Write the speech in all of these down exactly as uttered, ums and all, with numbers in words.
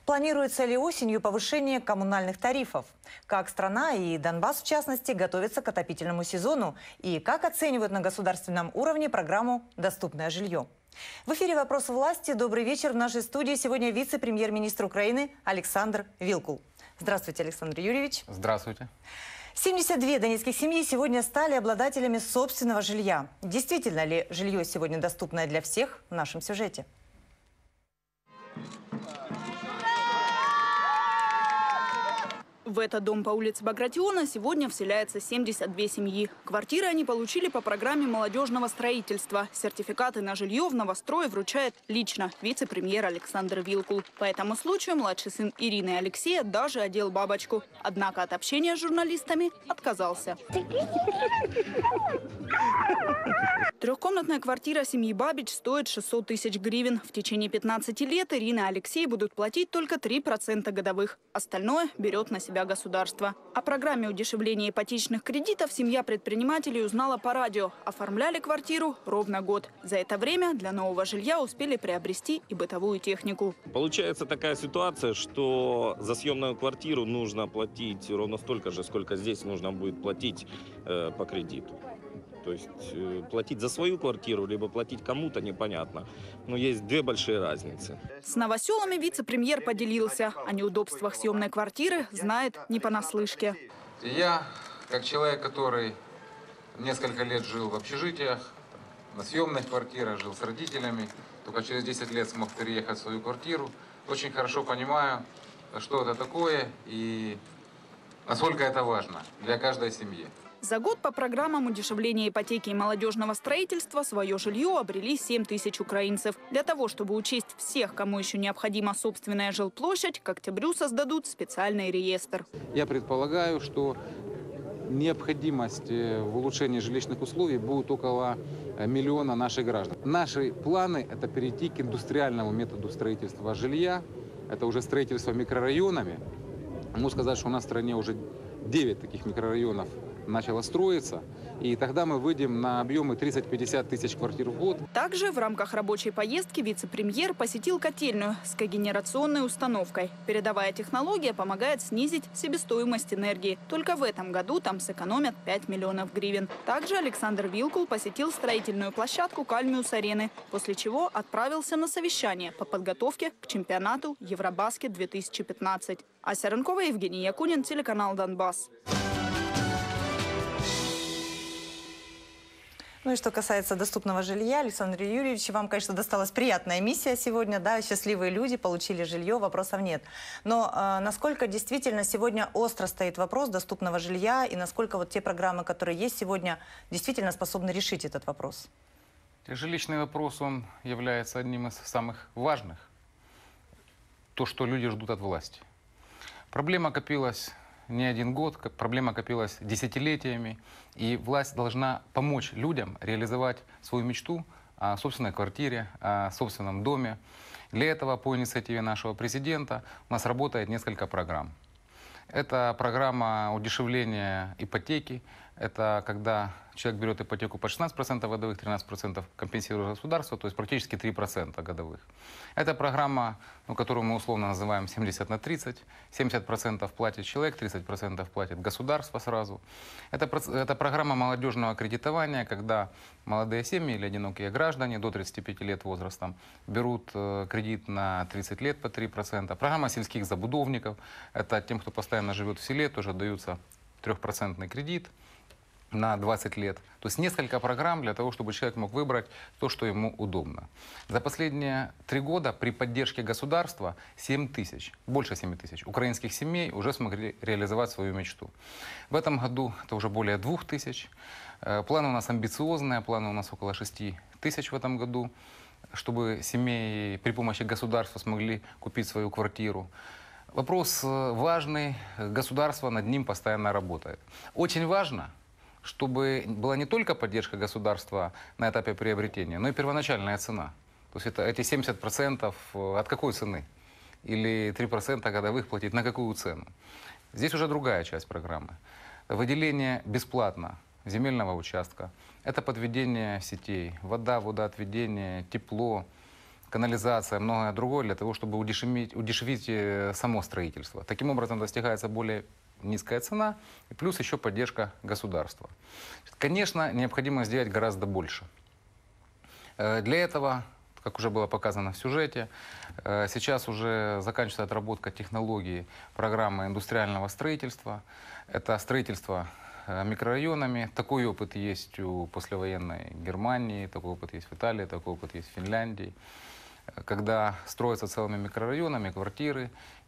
Планируется ли осенью повышение коммунальных тарифов? Как страна и Донбасс, в частности, готовятся к отопительному сезону? И как оценивают на государственном уровне программу «Доступное жилье»? В эфире «Вопрос власти». Добрый вечер. В нашей студии сегодня вице-премьер-министр Украины Александр Вилкул. Здравствуйте, Александр Юрьевич. Здравствуйте. семьдесят две донецких семьи сегодня стали обладателями собственного жилья. Действительно ли жилье сегодня доступное для всех? В нашем сюжете. В этот дом по улице Багратиона сегодня вселяется семьдесят две семьи. Квартиры они получили по программе молодежного строительства. Сертификаты на жилье в новострое вручает лично вице-премьер Александр Вилкул. По этому случаю младший сын Ирины и Алексея даже одел бабочку. Однако от общения с журналистами отказался. Трехкомнатная квартира семьи Бабич стоит шестьсот тысяч гривен. В течение пятнадцати лет Ирина и Алексей будут платить только три процента годовых. Остальное берет на себя государство. О программе удешевления ипотечных кредитов семья предпринимателей узнала по радио. Оформляли квартиру ровно год. За это время для нового жилья успели приобрести и бытовую технику. Получается такая ситуация, что за съемную квартиру нужно платить ровно столько же, сколько здесь нужно будет платить э, по кредиту. То есть э, платить за свою квартиру, либо платить кому-то, непонятно. Но есть две большие разницы. С новоселами вице-премьер поделился. О неудобствах съемной квартиры знает не понаслышке. Я, как человек, который несколько лет жил в общежитиях, на съемных квартирах, жил с родителями, только через десять лет смог переехать в свою квартиру, очень хорошо понимаю, что это такое и насколько это важно для каждой семьи. За год по программам удешевления ипотеки и молодежного строительства свое жилье обрели семь тысяч украинцев. Для того, чтобы учесть всех, кому еще необходима собственная жилплощадь, к октябрю создадут специальный реестр. Я предполагаю, что необходимость в улучшении жилищных условий будет около миллиона наших граждан. Наши планы – это перейти к индустриальному методу строительства жилья. Это уже строительство микрорайонами. Могу сказать, что у нас в стране уже девять таких микрорайонов начало строиться, и тогда мы выйдем на объемы тридцать-пятьдесят тысяч квартир в год. Также в рамках рабочей поездки вице-премьер посетил котельную с когенерационной установкой. Передовая технология помогает снизить себестоимость энергии. Только в этом году там сэкономят пять миллионов гривен. Также Александр Вилкул посетил строительную площадку Кальмиус-арены, после чего отправился на совещание по подготовке к чемпионату Евробаскет две тысячи пятнадцать. Ася Рынкова, Евгений Якунин, телеканал «Донбасс». Ну и что касается доступного жилья, Александр Юрьевич, вам, конечно, досталась приятная миссия сегодня, да, счастливые люди получили жилье, вопросов нет. Но э, насколько действительно сегодня остро стоит вопрос доступного жилья и насколько вот те программы, которые есть сегодня, действительно способны решить этот вопрос? Жилищный вопрос, он является одним из самых важных. То, что люди ждут от власти. Проблема копилась не один год, как проблема копилась десятилетиями, и власть должна помочь людям реализовать свою мечту о собственной квартире, о собственном доме. Для этого по инициативе нашего президента у нас работает несколько программ. Это программа удешевления ипотеки. Это когда человек берет ипотеку по шестнадцать процентов годовых, тринадцать процентов компенсирует государство, то есть практически три процента годовых. Это программа, ну, которую мы условно называем семьдесят на тридцать. семьдесят процентов платит человек, тридцать процентов платит государство сразу. Это, это программа молодежного кредитования, когда молодые семьи или одинокие граждане до тридцати пяти лет возрастом берут э, кредит на тридцать лет по три процента. Программа сельских забудовников. Это тем, кто постоянно живет в селе, тоже даются трехпроцентный кредит на двадцать лет. То есть несколько программ для того, чтобы человек мог выбрать то, что ему удобно. За последние три года при поддержке государства семь тысяч, больше семи тысяч украинских семей уже смогли реализовать свою мечту. В этом году это уже более двух тысяч. Планы у нас амбициозные, планы у нас около шести тысяч в этом году, чтобы семьи при помощи государства смогли купить свою квартиру. Вопрос важный, государство над ним постоянно работает. Очень важно, чтобы была не только поддержка государства на этапе приобретения, но и первоначальная цена. То есть это эти семьдесят процентов от какой цены? Или три процента годовых платить на какую цену? Здесь уже другая часть программы. Выделение бесплатно земельного участка. Это подведение сетей, вода, водоотведение, тепло. канализация, многое другое для того, чтобы удешевить, удешевить э, само строительство. Таким образом достигается более низкая цена и плюс еще поддержка государства. Конечно, необходимо сделать гораздо больше. Э, Для этого, как уже было показано в сюжете, э, сейчас уже заканчивается отработка технологий программы индустриального строительства. Это строительство э, микрорайонами. Такой опыт есть у послевоенной Германии, такой опыт есть в Италии, такой опыт есть в Финляндии. Э, Когда строятся целыми микрорайонами квартиры,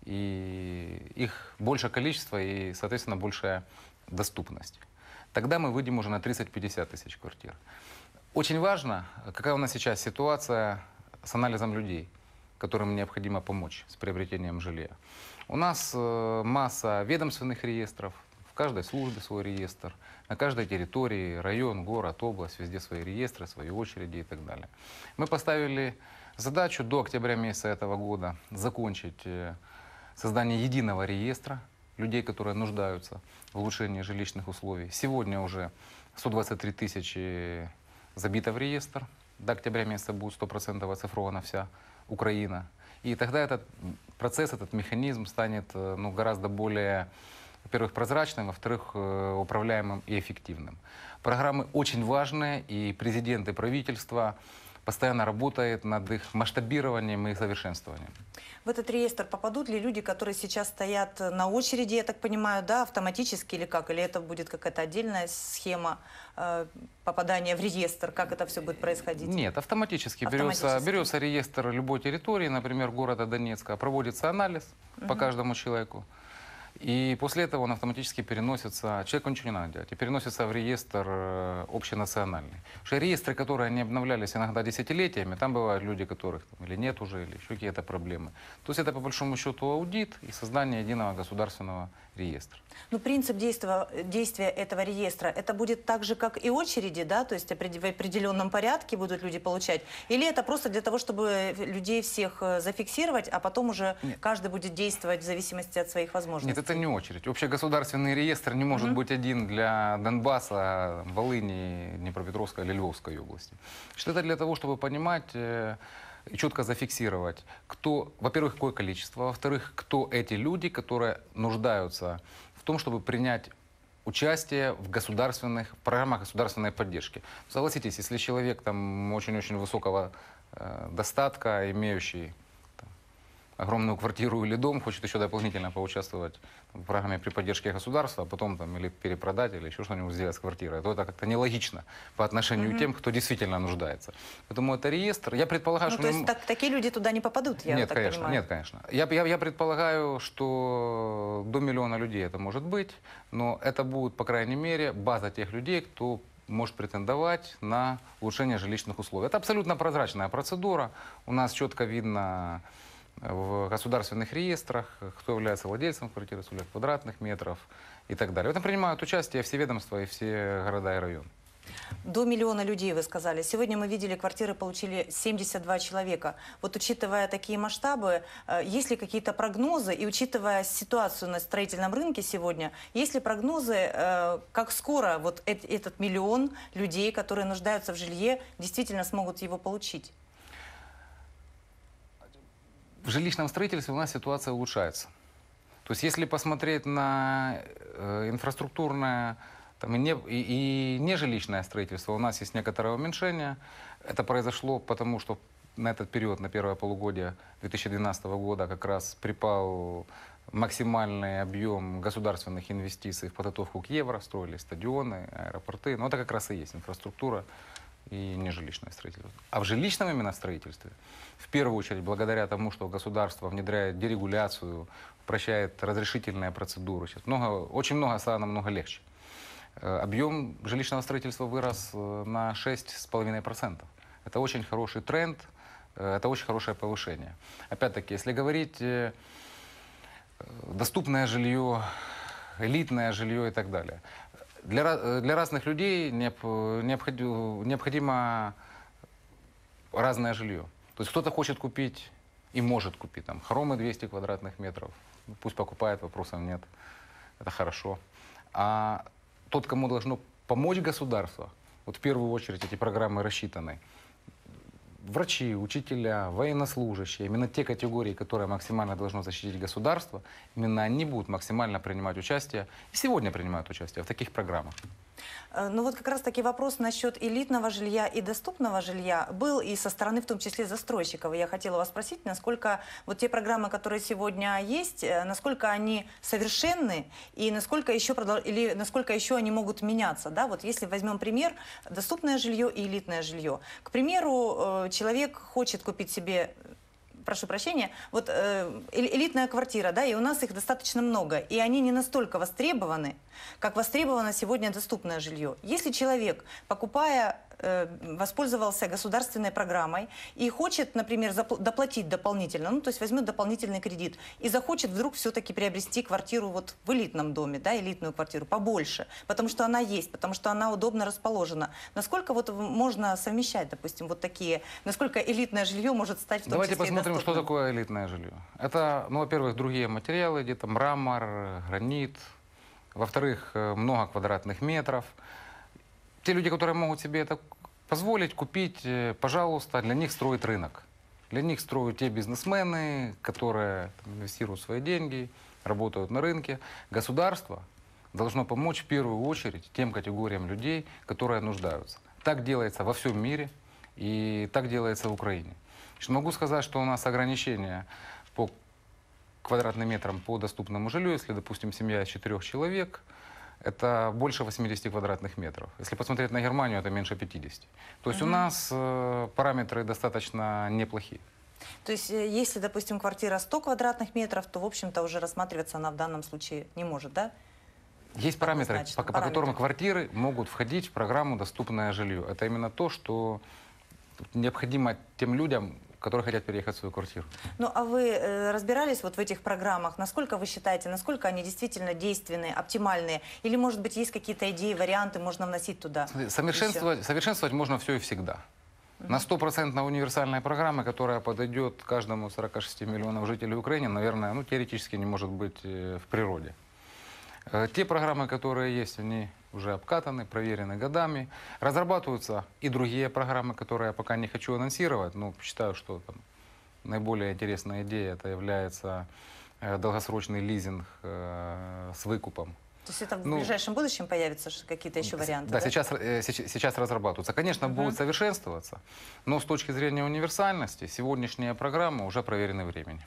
и их большее количество и, соответственно, большая доступность. Тогда мы выйдем уже на тридцать-пятьдесят тысяч квартир. Очень важно, какая у нас сейчас ситуация с анализом людей, которым необходимо помочь с приобретением жилья. У нас э, масса ведомственных реестров, в каждой службе свой реестр, на каждой территории, район, город, область, везде свои реестры, свои очереди и так далее. Мы поставили задачу до октября месяца этого года закончить э, создание единого реестра людей, которые нуждаются в улучшении жилищных условий. Сегодня уже сто двадцать три тысячи забито в реестр. До октября месяца будет сто процентов оцифрована вся Украина. И тогда этот процесс, этот механизм станет ну, гораздо более, во-первых, прозрачным, во-вторых, управляемым и эффективным. Программы очень важные, и президент, и правительство постоянно работает над их масштабированием и совершенствованием. В этот реестр попадут ли люди, которые сейчас стоят на очереди, я так понимаю, да, автоматически или как? Или это будет какая-то отдельная схема э, попадания в реестр? Как это все будет происходить? Нет, автоматически, Автоматически. Берется, берется реестр любой территории, например, города Донецка, проводится анализ угу. по каждому человеку. И после этого он автоматически переносится, человеку ничего не надо делать, и переносится в реестр общенациональный. Потому что реестры, которые не обновлялись иногда десятилетиями, там бывают люди, которых там, или нет уже, или еще какие-то проблемы. То есть это по большому счету аудит и создание единого государственного реестра. Ну, принцип действия, действия этого реестра, это будет так же, как и очереди, да? То есть в определенном порядке будут люди получать? Или это просто для того, чтобы людей всех зафиксировать, а потом уже Нет. каждый будет действовать в зависимости от своих возможностей? Нет, это не очередь. Общегосударственный реестр не может mm-hmm. быть один для Донбасса, Волыни, Днепропетровской или Львовской области. Что это для того, чтобы понимать э, и четко зафиксировать, кто, во-первых, какое количество, во-вторых, кто эти люди, которые нуждаются в том, чтобы принять участие в государственных в программах государственной поддержки. Согласитесь, если человек там очень-очень высокого э, достатка, имеющий огромную квартиру или дом, хочет еще дополнительно поучаствовать в программе при поддержке государства, а потом там или перепродать, или еще что-нибудь сделать с квартирой, то это как-то нелогично по отношению mm-hmm. к тем, кто действительно нуждается. Поэтому это реестр. Я предполагаю, ну, что... То есть так, такие люди туда не попадут, я нет, так конечно, понимаю? Нет, конечно. Я, я, я предполагаю, что до миллиона людей это может быть, но это будет, по крайней мере, база тех людей, кто может претендовать на улучшение жилищных условий. Это абсолютно прозрачная процедура. У нас четко видно в государственных реестрах, кто является владельцем квартиры, сколько квадратных метров и так далее. В этом принимают участие все ведомства и все города и районы. До миллиона людей, вы сказали. Сегодня мы видели, квартиры получили семьдесят два человека. Вот учитывая такие масштабы, есть ли какие-то прогнозы, и учитывая ситуацию на строительном рынке сегодня, есть ли прогнозы, как скоро вот этот миллион людей, которые нуждаются в жилье, действительно смогут его получить? В жилищном строительстве у нас ситуация улучшается. То есть если посмотреть на э, инфраструктурное там, и, не, и, и нежилищное строительство, у нас есть некоторое уменьшение. Это произошло потому, что на этот период, на первое полугодие две тысячи двенадцатого года как раз припал максимальный объем государственных инвестиций в подготовку к евро, строили стадионы, аэропорты. Но это как раз и есть инфраструктура и нежилищное строительство. А в жилищном именно строительстве, в первую очередь, благодаря тому, что государство внедряет дерегуляцию, упрощает разрешительные процедуры, сейчас много, очень много стало намного легче. Объем жилищного строительства вырос на шесть с половиной процентов. Это очень хороший тренд, это очень хорошее повышение. Опять-таки, если говорить доступное жилье, элитное жилье и так далее, Для, для разных людей необходимо, необходимо разное жилье. То есть кто-то хочет купить и может купить там хоромы двести квадратных метров. Пусть покупает, вопросов нет. Это хорошо. А тот, кому должно помочь государство, вот в первую очередь эти программы рассчитаны, врачи, учителя, военнослужащие, именно те категории, которые максимально должно защитить государство, именно они будут максимально принимать участие, и сегодня принимают участие в таких программах. Э, Ну вот как раз таки вопрос насчет элитного жилья и доступного жилья был и со стороны, в том числе, застройщиков. И я хотела вас спросить, насколько вот те программы, которые сегодня есть, э, насколько они совершенны и насколько еще, продол- или насколько еще они могут меняться. Да? Вот если возьмем пример, доступное жилье и элитное жилье. К примеру, э, человек хочет купить себе... Прошу прощения, вот э, эль- элитная квартира, да, и у нас их достаточно много, и они не настолько востребованы, как востребовано сегодня доступное жилье. Если человек, покупая, э, воспользовался государственной программой и хочет, например, запл- доплатить дополнительно, ну, то есть возьмет дополнительный кредит и захочет вдруг все-таки приобрести квартиру вот в элитном доме, да, элитную квартиру побольше, потому что она есть, потому что она удобно расположена. Насколько вот в- можно совмещать, допустим, вот такие, насколько элитное жилье может стать в том Давайте числе и посмотрим, что доступным? такое элитное жилье. Это, ну, во-первых, другие материалы, где-то мрамор, гранит. Во-вторых, э, много квадратных метров. Те люди, которые могут себе это позволить, купить, э, пожалуйста, для них строит рынок. Для них строят те бизнесмены, которые там, инвестируют свои деньги, работают на рынке. Государство должно помочь в первую очередь тем категориям людей, которые нуждаются. Так делается во всем мире и так делается в Украине. Значит, могу сказать, что у нас ограничения по квадратным метрам по доступному жилью, если, допустим, семья из четырех человек, это больше восьмидесяти квадратных метров. Если посмотреть на Германию, это меньше пятидесяти. То есть у нас э, параметры достаточно неплохие. То есть, э, если, допустим, квартира сто квадратных метров, то, в общем-то, уже рассматриваться она в данном случае не может, да? Есть параметры, по, Однозначно, по параметры. которым квартиры могут входить в программу «Доступное жилье». Это именно то, что необходимо тем людям, которые хотят переехать в свою квартиру. Ну, а вы э, разбирались вот в этих программах? Насколько вы считаете, насколько они действительно действенные, оптимальные? Или, может быть, есть какие-то идеи, варианты, можно вносить туда? Совершенствовать, совершенствовать можно все и всегда. На стопроцентно универсальной программе, которая подойдет каждому сорока шести миллионам жителей Украины, наверное, ну, теоретически не может быть э, в природе. Э, Те программы, которые есть, они уже обкатаны, проверены годами. Разрабатываются и другие программы, которые я пока не хочу анонсировать. Но считаю, что там наиболее интересная идея это является э, долгосрочный лизинг э, с выкупом. То есть это в Ну, ближайшем будущем появятся ш- какие-то еще варианты? Да, сейчас, э, сеч- сейчас разрабатываются. Конечно, будут совершенствоваться, но с точки зрения универсальности сегодняшние программы уже проверены временем.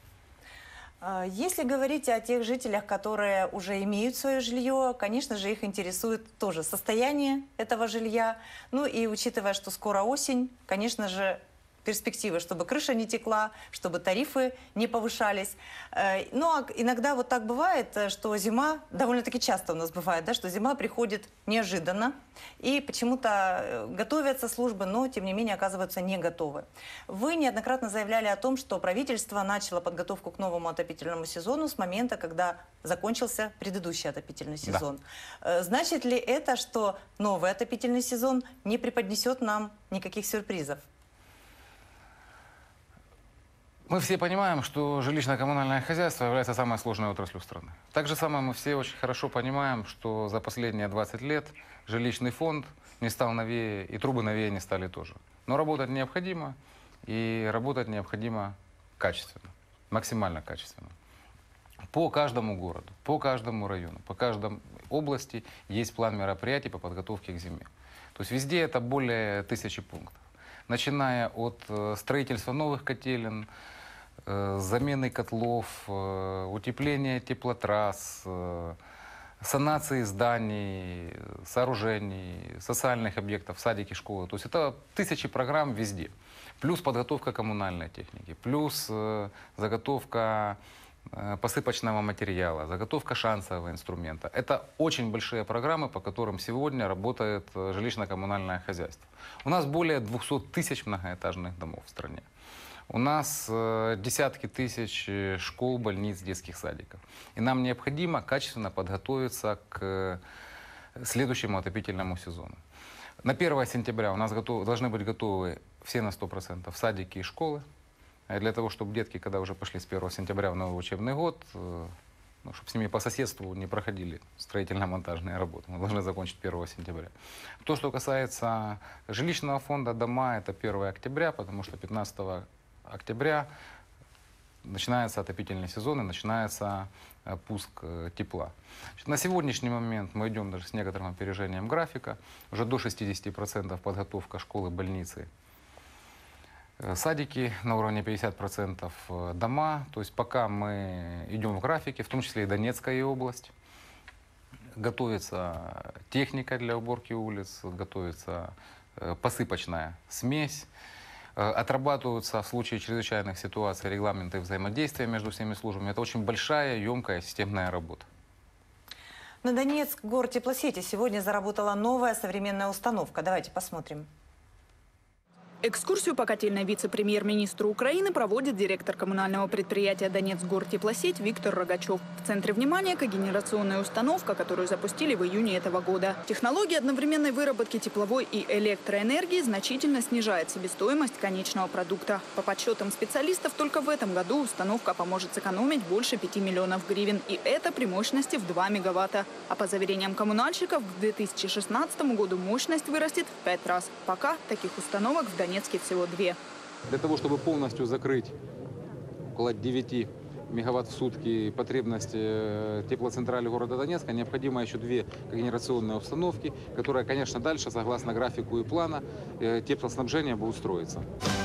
А, Если говорить о тех жителях, которые уже имеют свое жилье, конечно же, их интересует тоже состояние этого жилья. Ну и учитывая, что скоро осень, конечно же, перспективы, чтобы крыша не текла, чтобы тарифы не повышались. Э, Ну, а иногда вот так бывает, э, что зима, довольно-таки часто у нас бывает, да, что зима приходит неожиданно, и почему-то э, готовятся службы, но, тем не менее, оказываются не готовы. Вы неоднократно заявляли о том, что правительство начало подготовку к новому отопительному сезону с момента, когда закончился предыдущий отопительный Да. сезон. Э, Значит ли это, что новый отопительный сезон не преподнесет нам никаких сюрпризов? Мы все понимаем, что жилищно-коммунальное хозяйство является самой сложной отраслью страны. Так же самое мы все очень хорошо понимаем, что за последние двадцать лет жилищный фонд не стал новее, и трубы новее не стали тоже. Но работать необходимо, и работать необходимо качественно, максимально качественно. По каждому городу, по каждому району, по каждой области есть план мероприятий по подготовке к зиме. То есть везде это более тысячи пунктов. Начиная от э, строительства новых котелен, э, замены котлов, э, утепления теплотрасс, э, санации зданий, сооружений, социальных объектов, садики, школы. То есть это тысячи программ везде. Плюс подготовка коммунальной техники, плюс э, заготовка э, посыпочного материала, заготовка шансового инструмента. Это очень большие программы, по которым сегодня работает э, жилищно-коммунальное хозяйство. У нас более двухсот тысяч многоэтажных домов в стране. У нас э, десятки тысяч э, школ, больниц, детских садиков. И нам необходимо качественно подготовиться к э, следующему отопительному сезону. На первое сентября у нас готов, должны быть готовы все на сто процентов садики и школы. Для того, чтобы детки, когда уже пошли с первого сентября в новый учебный год, э, ну, чтобы с ними по соседству не проходили строительно-монтажные работы. Мы должны закончить первого сентября. То, что касается жилищного фонда, дома, это первое октября, потому что пятнадцатого октября начинается отопительный сезон и начинается э, пуск э, тепла. Значит, на сегодняшний момент мы идем даже с некоторым опережением графика. Уже до шестидесяти процентов подготовка школы, больницы, э, садики на уровне пятидесяти процентов, э, дома. То есть пока мы идем в графике, в том числе и Донецкая область. Готовится техника для уборки улиц, готовится э, посыпочная смесь. Отрабатываются в случае чрезвычайных ситуаций регламенты взаимодействия между всеми службами. Это очень большая, емкая, системная работа. На Донецк Гортеплосети сегодня заработала новая современная установка. Давайте посмотрим. Экскурсию по котельной вице-премьер-министру Украины проводит директор коммунального предприятия «Донецк-Гортеплосеть» Виктор Рогачев. В центре внимания когенерационная установка, которую запустили в июне этого года. Технология одновременной выработки тепловой и электроэнергии значительно снижает себестоимость конечного продукта. По подсчетам специалистов, только в этом году установка поможет сэкономить больше пяти миллионов гривен. И это при мощности в два мегаватта. А по заверениям коммунальщиков, к две тысячи шестнадцатому году мощность вырастет в пять раз. Пока таких установок в Донецке всего две. Для того, чтобы полностью закрыть около девяти мегаватт в сутки потребности теплоцентрали города Донецка, необходимо еще две когенерационные установки, которые, конечно, дальше, согласно графику и плана, теплоснабжение будут строиться.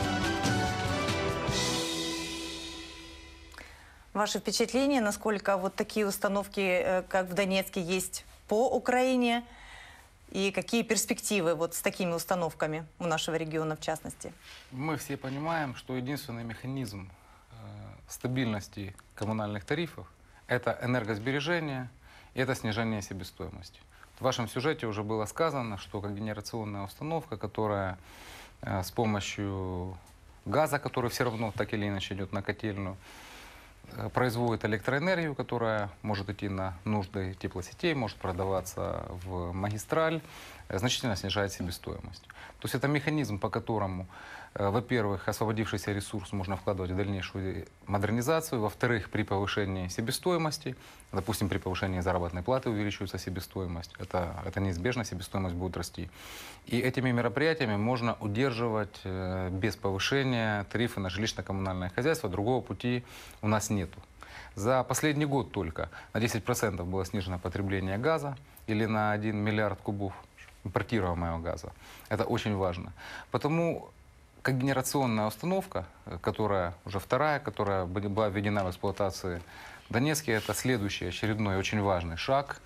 Ваши впечатления, насколько вот такие установки, как в Донецке, есть по Украине? И какие перспективы вот с такими установками у нашего региона в частности? Мы все понимаем, что единственный механизм э, стабильности коммунальных тарифов – это энергосбережение и это снижение себестоимости. В вашем сюжете уже было сказано, что когенерационная установка, которая э, с помощью газа, который все равно так или иначе идет на котельную, производит электроэнергию, которая может идти на нужды теплосетей, может продаваться в магистраль, значительно снижает себестоимость. То есть это механизм, по которому, во-первых, освободившийся ресурс можно вкладывать в дальнейшую модернизацию, во-вторых, при повышении себестоимости, допустим, при повышении заработной платы увеличивается себестоимость, это, это неизбежно, себестоимость будет расти. И этими мероприятиями можно удерживать э, без повышения тарифы на жилищно-коммунальное хозяйство, другого пути у нас нету. За последний год только на десять процентов было снижено потребление газа или на один миллиард кубов импортируемого газа. Это очень важно. Потому когенерационная установка, которая уже вторая, которая была введена в эксплуатацию в Донецке, это следующий очередной очень важный шаг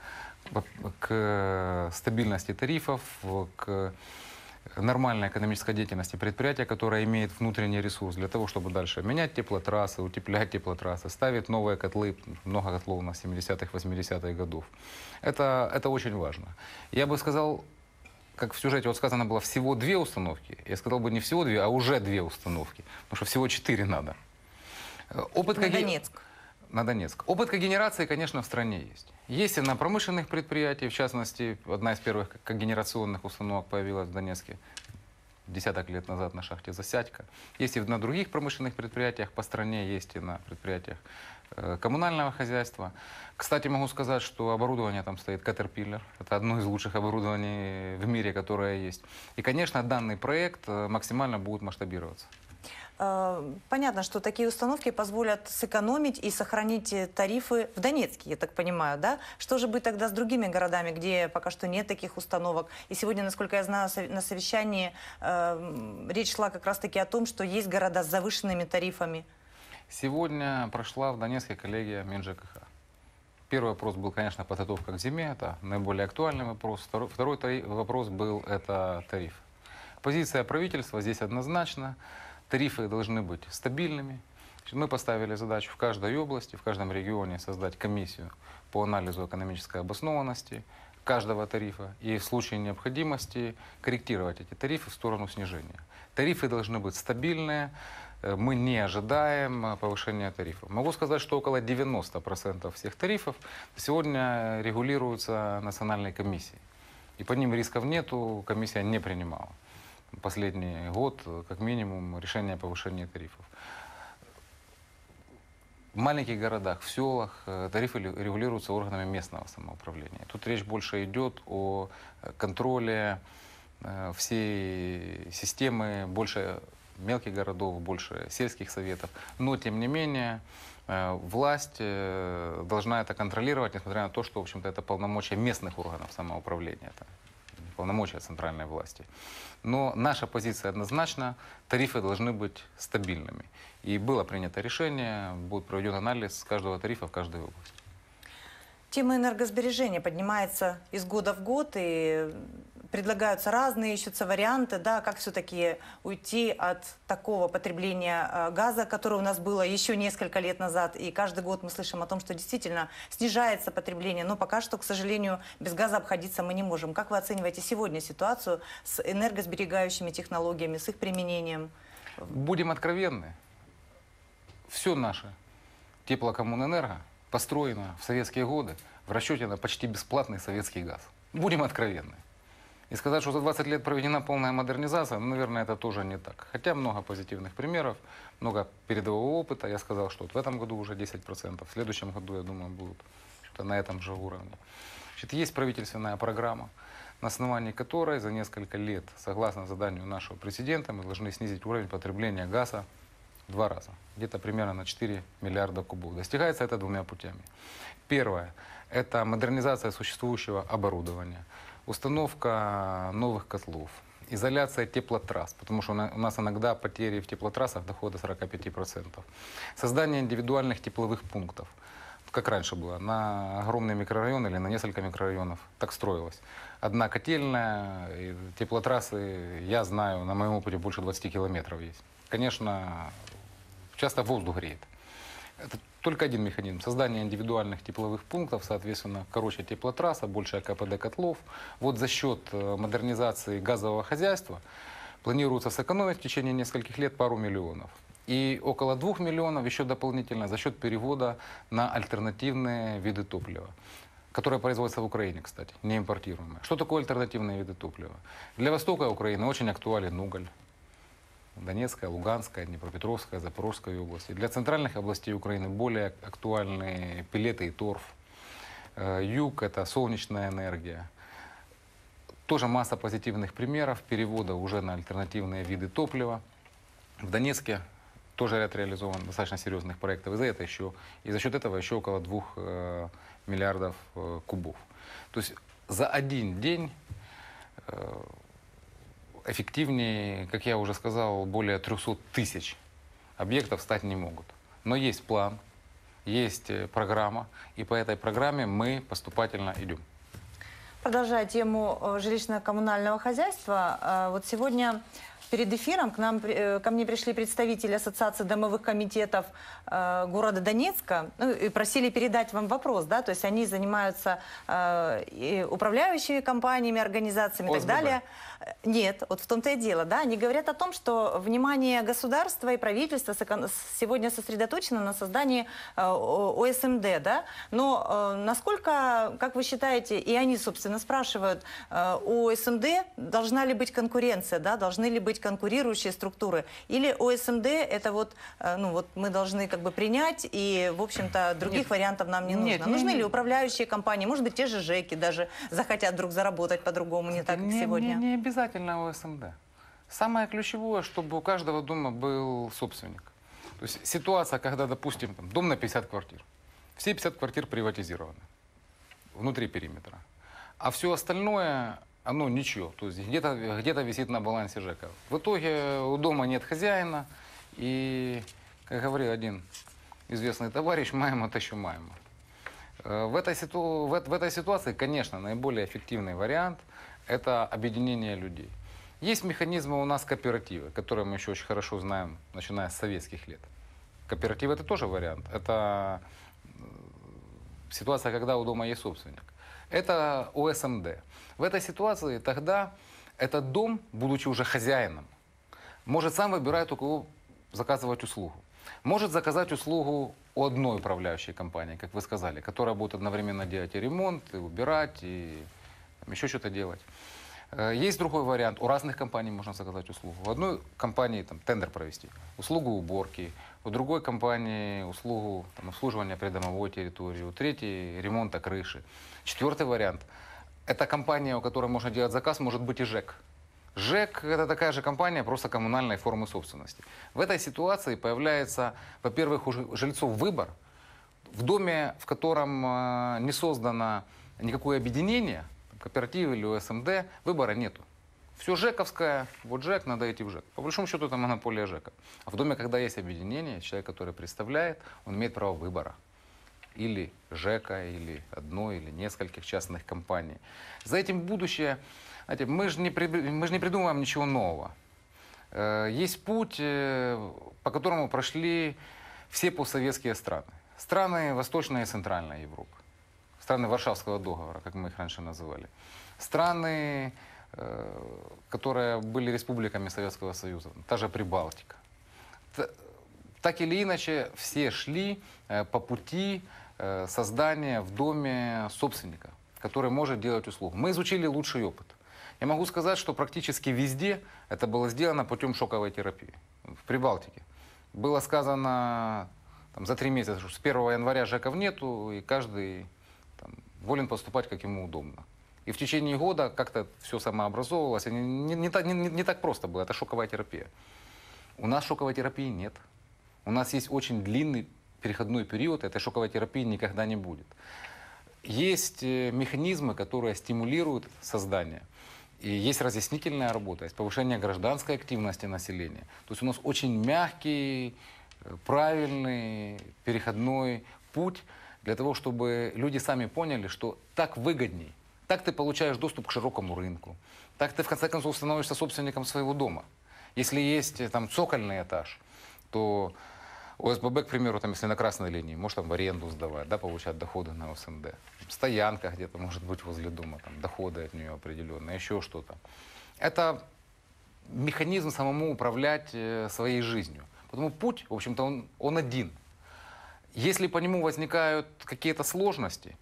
к стабильности тарифов, к нормальной экономической деятельности предприятия, которое имеет внутренний ресурс для того, чтобы дальше менять теплотрассы, утеплять теплотрассы, ставить новые котлы, много котлов на семидесятых, восьмидесятых годов. Это, это очень важно. Я бы сказал, как в сюжете вот сказано было, всего две установки. Я сказал бы не всего две, а уже две установки. Потому что всего четыре надо. Опыт на коген... Донецк. На Донецк. Опыт когенерации, конечно, в стране есть. Есть и на промышленных предприятиях, в частности, одна из первых когенерационных установок появилась в Донецке десяток лет назад на шахте Засядька. Есть и на других промышленных предприятиях по стране, есть и на предприятиях э, коммунального хозяйства. Кстати, могу сказать, что оборудование там стоит Caterpillar. Это одно из лучших оборудований в мире, которое есть. И, конечно, данный проект максимально будет масштабироваться. Понятно, что такие установки позволят сэкономить и сохранить тарифы в Донецке, я так понимаю, да? Что же быть тогда с другими городами, где пока что нет таких установок? И сегодня, насколько я знаю, на совещании э, речь шла как раз-таки о том, что есть города с завышенными тарифами. Сегодня прошла в Донецке коллегия МинЖКХ. Первый вопрос был, конечно, подготовка к зиме, это наиболее актуальный вопрос. Второй, второй вопрос был, это тариф. Позиция правительства здесь однозначна. Тарифы должны быть стабильными. Мы поставили задачу в каждой области, в каждом регионе создать комиссию по анализу экономической обоснованности каждого тарифа и в случае необходимости корректировать эти тарифы в сторону снижения. Тарифы должны быть стабильные, мы не ожидаем повышения тарифов. Могу сказать, что около девяноста процентов всех тарифов сегодня регулируются национальной комиссией. И по ним рисков нету, комиссия не принимала. Последний год, как минимум, решение о повышении тарифов. В маленьких городах, в селах э, тарифы лю- регулируются органами местного самоуправления. Тут речь больше идет о э, контроле э, всей системы, больше мелких городов, больше сельских советов. Но, тем не менее, э, власть э, должна это контролировать, несмотря на то, что, в общем-то, это полномочия местных органов самоуправления, это не полномочия центральной власти. Но наша позиция однозначна, тарифы должны быть стабильными. И было принято решение, будет проведен анализ каждого тарифа в каждой области. Тема энергосбережения поднимается из года в год, и предлагаются разные, ищутся варианты, да, как все-таки уйти от такого потребления э, газа, которое у нас было еще несколько лет назад. И каждый год мы слышим о том, что действительно снижается потребление, но пока что, к сожалению, без газа обходиться мы не можем. Как вы оцениваете сегодня ситуацию с энергосберегающими технологиями, с их применением? Будем откровенны, все наше теплокоммунэнерго построено в советские годы в расчете на почти бесплатный советский газ. Будем откровенны. И сказать, что за двадцать лет проведена полная модернизация, ну, наверное, это тоже не так. Хотя много позитивных примеров, много передового опыта. Я сказал, что вот в этом году уже десять процентов, в следующем году, я думаю, будут что-то на этом же уровне. Значит, есть правительственная программа, на основании которой за несколько лет, согласно заданию нашего президента, мы должны снизить уровень потребления газа в два раза. Где-то примерно на четыре миллиарда кубов. Достигается это двумя путями. Первое – это модернизация существующего оборудования, установка новых котлов, изоляция теплотрасс, потому что у нас иногда потери в теплотрассах доходят до сорока пяти процентов. Создание индивидуальных тепловых пунктов, как раньше было, на огромный микрорайон или на несколько микрорайонов. Так строилось. Одна котельная, и теплотрассы, я знаю, на моем опыте больше двадцати километров есть. Конечно, часто воздух греет. Это только один механизм. Создание индивидуальных тепловых пунктов, соответственно, короче теплотрасса, большая КПД котлов. Вот за счет модернизации газового хозяйства планируется сэкономить в течение нескольких лет пару миллионов. И около двух миллионов еще дополнительно за счет перевода на альтернативные виды топлива, которые производятся в Украине, кстати, не импортируемые. Что такое альтернативные виды топлива? Для востока Украины очень актуален уголь. Донецкая, Луганская, Днепропетровская, Запорожская области. Для центральных областей Украины более актуальны пелеты и торф. Юг – это солнечная энергия. Тоже масса позитивных примеров перевода уже на альтернативные виды топлива. В Донецке тоже ряд реализован достаточно серьезных проектов. И за, это еще, и за счет этого еще около двух э, миллиардов э, кубов. То есть за один день э, эффективнее, как я уже сказал, более трёхсот тысяч объектов стать не могут. Но есть план, есть программа, и по этой программе мы поступательно идем. Продолжая тему жилищно-коммунального хозяйства, вот сегодня перед эфиром к нам, ко мне пришли представители Ассоциации домовых комитетов э, города Донецка, ну, и просили передать вам вопрос, да, то есть они занимаются э, и управляющими компаниями, организациями и так далее. Нет, вот в том-то и дело, да, они говорят о том, что внимание государства и правительства сегодня сосредоточено на создании э, О С М Д, да, но э, насколько, как вы считаете, и они, собственно, спрашивают, э, у О С М Д должна ли быть конкуренция, да, должны ли быть конкурирующие структуры, или О С М Д это вот, э, ну вот мы должны как бы принять, и, в общем-то, других нет, вариантов нам не нужно. Нет, нужны не, ли управляющие компании, может быть, те же ЖЭКи даже захотят вдруг заработать по-другому, не так, как не, сегодня? Не, не обязательно О С М Д. Самое ключевое, чтобы у каждого дома был собственник. То есть ситуация, когда, допустим, там, дом на пятьдесят квартир. Все пятьдесят квартир приватизированы внутри периметра. А все остальное, оно ничего. То есть где-то где-то висит на балансе ЖЭКа. В итоге у дома нет хозяина. И, как говорил один известный товарищ, маемо то еще маемо. В этой, ситу... в этой ситуации, конечно, наиболее эффективный вариант – это объединение людей. Есть механизмы у нас кооперативы, которые мы еще очень хорошо знаем, начиная с советских лет. Кооператив – это тоже вариант. Это ситуация, когда у дома есть собственник. Это О С М Д. В этой ситуации тогда этот дом, будучи уже хозяином, может сам выбирать, у кого заказывать услугу. Может заказать услугу у одной управляющей компании, как вы сказали, которая будет одновременно делать и ремонт, и убирать, и там, еще что-то делать. Есть другой вариант. У разных компаний можно заказать услугу. В одной компании там, тендер провести, услугу уборки, у другой компании услугу там, обслуживания придомовой территории, у третьей ремонта крыши. Четвертый вариант. Эта компания, у которой можно делать заказ, может быть и ЖЭК. ЖЭК – это такая же компания, просто коммунальной формы собственности. В этой ситуации появляется, во-первых, у жильцов выбор. В доме, в котором э, не создано никакое объединение, кооператив или о эс эм дэ, выбора нету. Все ЖЭКовское, вот ЖЭК, надо идти в ЖЭК. По большому счету это монополия ЖЭКа. А в доме, когда есть объединение, человек, который представляет, он имеет право выбора. Или ЖЭКа, или одной, или нескольких частных компаний. За этим будущее, знаете, мы же не, при, мы же не придумываем ничего нового. Э, есть путь, э, по которому прошли все постсоветские страны. Страны Восточной и Центральной Европы. Страны Варшавского договора, как мы их раньше называли. Страны, э, которые были республиками Советского Союза, та же Прибалтика. Т так или иначе, все шли э, по пути э, создания в доме собственника, который может делать услугу. Мы изучили лучший опыт. Я могу сказать, что практически везде это было сделано путем шоковой терапии. В Прибалтике было сказано там, за три месяца, что с первого января ЖЭКов нету, и каждый там, волен поступать, как ему удобно. И в течение года как-то все самообразовывалось. Не, не, не, так, не, не так просто было, это шоковая терапия. У нас шоковой терапии нет. У нас есть очень длинный переходной период, этой шоковой терапии никогда не будет. Есть механизмы, которые стимулируют создание. И есть разъяснительная работа, есть повышение гражданской активности населения. То есть у нас очень мягкий, правильный переходной путь для того, чтобы люди сами поняли, что так выгодней. Так ты получаешь доступ к широкому рынку. Так ты, в конце концов, становишься собственником своего дома. Если есть там цокольный этаж, то о эс бэ бэ, к примеру, там, если на красной линии, может там в аренду сдавать, да, получать доходы на о эс эм дэ. Стоянка где-то, может быть, возле дома, там, доходы от нее определенные, еще что-то. Это механизм самому управлять э, своей жизнью. Потому путь, в общем-то, он, он один. Если по нему возникают какие-то сложности,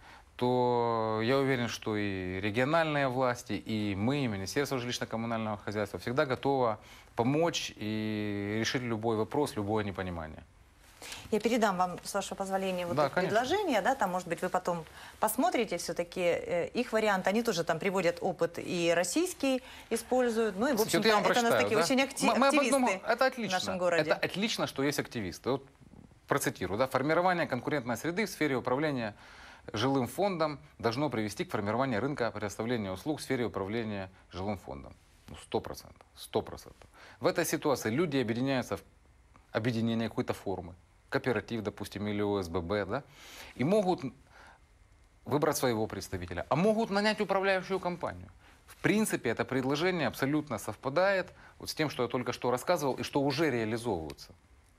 то я уверен, что и региональные власти, и мы, и Министерство жилищно-коммунального хозяйства всегда готово помочь и решить любой вопрос, любое непонимание. Я передам вам, с вашего позволения, вот да, их предложения, да, там, может быть, вы потом посмотрите все-таки э, их вариант. Они тоже там приводят опыт и российский используют. Ну и, в общем-то, это у нас такие да? очень акти мы, активисты мы одном, это отлично, в нашем городе. Это отлично, что есть активисты. Вот процитирую, да, формирование конкурентной среды в сфере управления жилым фондом должно привести к формированию рынка предоставления услуг в сфере управления жилым фондом. Ну, сто процентов. Сто процентов. В этой ситуации люди объединяются в объединение какой-то формы, кооператив, допустим, или о эс бэ бэ, да, и могут выбрать своего представителя, а могут нанять управляющую компанию. В принципе, это предложение абсолютно совпадает вот с тем, что я только что рассказывал, и что уже реализовывается.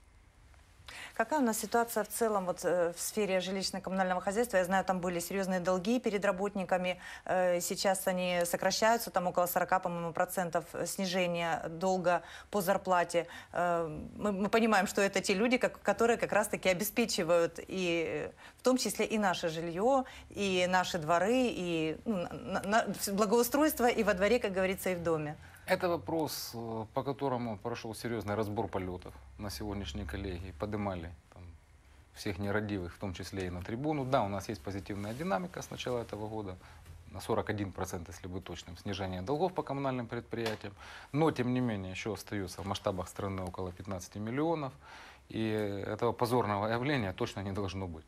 Какая у нас ситуация в целом вот, э, в сфере жилищно-коммунального хозяйства? Я знаю, там были серьезные долги перед работниками. Э, сейчас они сокращаются, там около сорока, по-моему, процентов снижения долга по зарплате. Э, мы, мы понимаем, что это те люди, как, которые как раз-таки обеспечивают и в том числе и наше жилье, и наши дворы, и ну, на, на, благоустройство и во дворе, как говорится, и в доме. Это вопрос, по которому прошел серьезный разбор полетов на сегодняшней коллегии. Поднимали там, всех нерадивых, в том числе и на трибуну. Да, у нас есть позитивная динамика с начала этого года. На сорок один процент, если быть точным, снижение долгов по коммунальным предприятиям. Но, тем не менее, еще остается в масштабах страны около пятнадцати миллионов. И этого позорного явления точно не должно быть.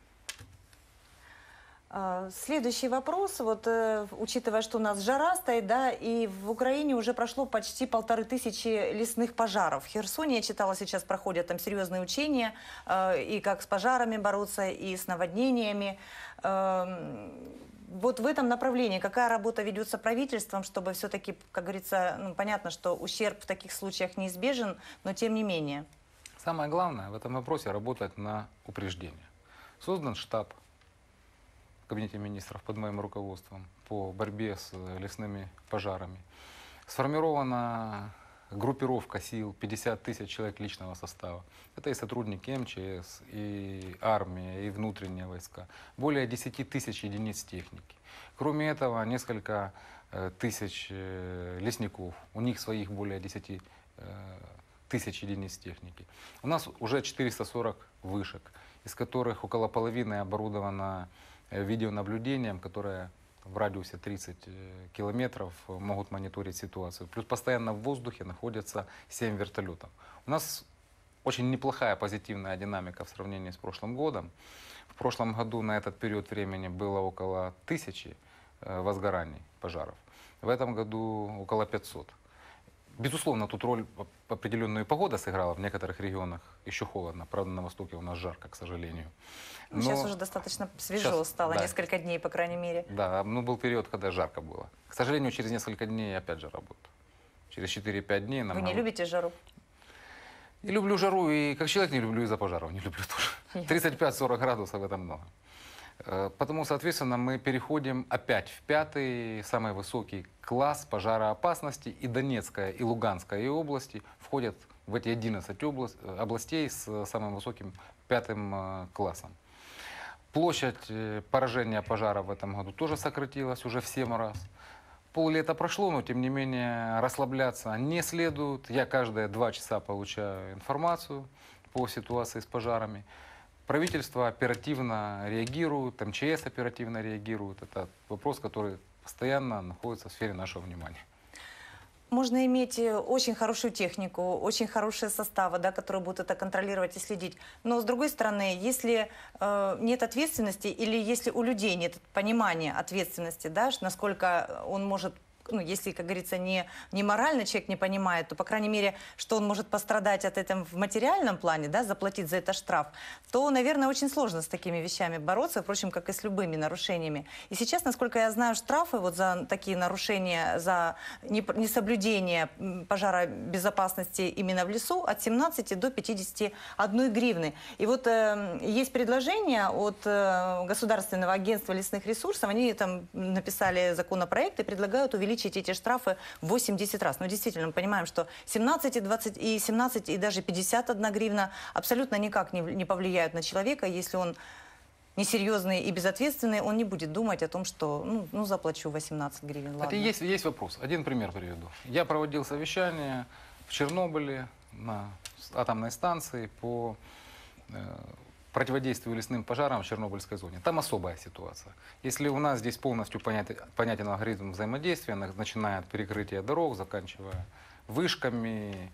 Следующий вопрос, вот, э, учитывая, что у нас жара стоит, да, и в Украине уже прошло почти полторы тысячи лесных пожаров. В Херсоне, я читала, сейчас проходят там серьезные учения, э, и как с пожарами бороться, и с наводнениями. Э, вот в этом направлении какая работа ведется правительством, чтобы все-таки, как говорится, ну, понятно, что ущерб в таких случаях неизбежен, но тем не менее. Самое главное в этом вопросе работать на упреждение. Создан штаб в Кабинете министров под моим руководством по борьбе с лесными пожарами. Сформирована группировка сил, пятьдесят тысяч человек личного состава. Это и сотрудники эм че эс, и армия, и внутренние войска. Более десяти тысяч единиц техники. Кроме этого, несколько э, тысяч э, лесников. У них своих более десяти э, тысяч единиц техники. У нас уже четыреста сорок вышек, из которых около половины оборудовано э, видеонаблюдением, которое в радиусе тридцать километров могут мониторить ситуацию. Плюс постоянно в воздухе находятся семь вертолетов. У нас очень неплохая позитивная динамика в сравнении с прошлым годом. В прошлом году на этот период времени было около тысячи возгораний, пожаров. В этом году около пятисот. Безусловно, тут роль определенную погода сыграла. В некоторых регионах еще холодно. Правда, на востоке у нас жарко, к сожалению. Но... Сейчас уже достаточно свежо Сейчас, стало, да. Несколько дней, по крайней мере. Да, ну был период, когда жарко было. К сожалению, через несколько дней опять жара будет. Через четыре-пять дней нам... Вы не любите жару? И люблю жару, и как человек не люблю, и за пожаров не люблю тоже. тридцать пять-сорок градусов — это много. Потому, соответственно, мы переходим опять в пятый, самый высокий класс пожароопасности. И Донецкая, и Луганская и области входят в эти одиннадцать область, областей с самым высоким пятым классом. Площадь поражения пожара в этом году тоже сократилась уже в семь раз. Пол-лета прошло, но тем не менее расслабляться не следует. Я каждые два часа получаю информацию по ситуации с пожарами. Правительство оперативно реагирует, эм че эс оперативно реагирует. Это вопрос, который постоянно находится в сфере нашего внимания. Можно иметь очень хорошую технику, очень хорошие составы, да, которые будут это контролировать и следить. Но, с другой стороны, если э, нет ответственности или если у людей нет понимания ответственности, да, насколько он может... Ну, если, как говорится, не, не морально человек не понимает, то, по крайней мере, что он может пострадать от этого в материальном плане, да, заплатить за это штраф, то, наверное, очень сложно с такими вещами бороться, впрочем, как и с любыми нарушениями. И сейчас, насколько я знаю, штрафы вот за такие нарушения, за несоблюдение пожаробезопасности именно в лесу от семнадцати до пятидесяти одной гривны. И вот э, есть предложение от э, Государственного агентства лесных ресурсов, они там написали законопроект и предлагают увеличить увеличить эти штрафы в восемьдесят раз. Но действительно, мы понимаем, что семнадцать, и двадцать, и семнадцать, и даже пятьдесят одна гривна абсолютно никак не, не повлияют на человека. Если он несерьезный и безответственный, он не будет думать о том, что ну, ну заплачу восемнадцать гривен. Ладно. Есть, есть вопрос. Один пример приведу. Я проводил совещание в Чернобыле на атомной станции по э, противодействию лесным пожарам в Чернобыльской зоне. Там особая ситуация. Если у нас здесь полностью понятен, понятен алгоритм взаимодействия, начиная от перекрытия дорог, заканчивая вышками,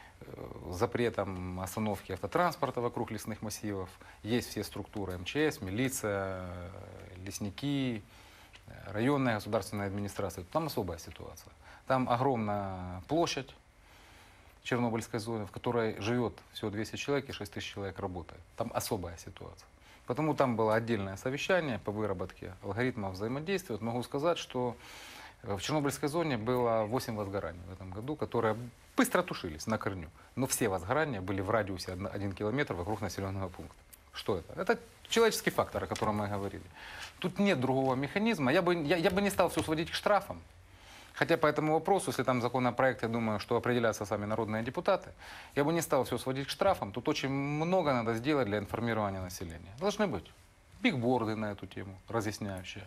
запретом остановки автотранспорта вокруг лесных массивов, есть все структуры эм че эс, милиция, лесники, районная государственная администрация. Там особая ситуация. Там огромная площадь Чернобыльской зоны, в которой живет всего двести человек и шесть тысяч человек работает. Там особая ситуация. Потому там было отдельное совещание по выработке алгоритмов взаимодействия. Вот могу сказать, что в Чернобыльской зоне было восемь возгораний в этом году, которые быстро тушились на корню. Но все возгорания были в радиусе один километр вокруг населенного пункта. Что это? Это человеческий фактор, о котором мы говорили. Тут нет другого механизма. Я бы, я, я бы не стал все сводить к штрафам. Хотя по этому вопросу, если там законопроект, я думаю, что определятся сами народные депутаты, я бы не стал все сводить к штрафам. Тут очень много надо сделать для информирования населения. Должны быть бигборды на эту тему, разъясняющие,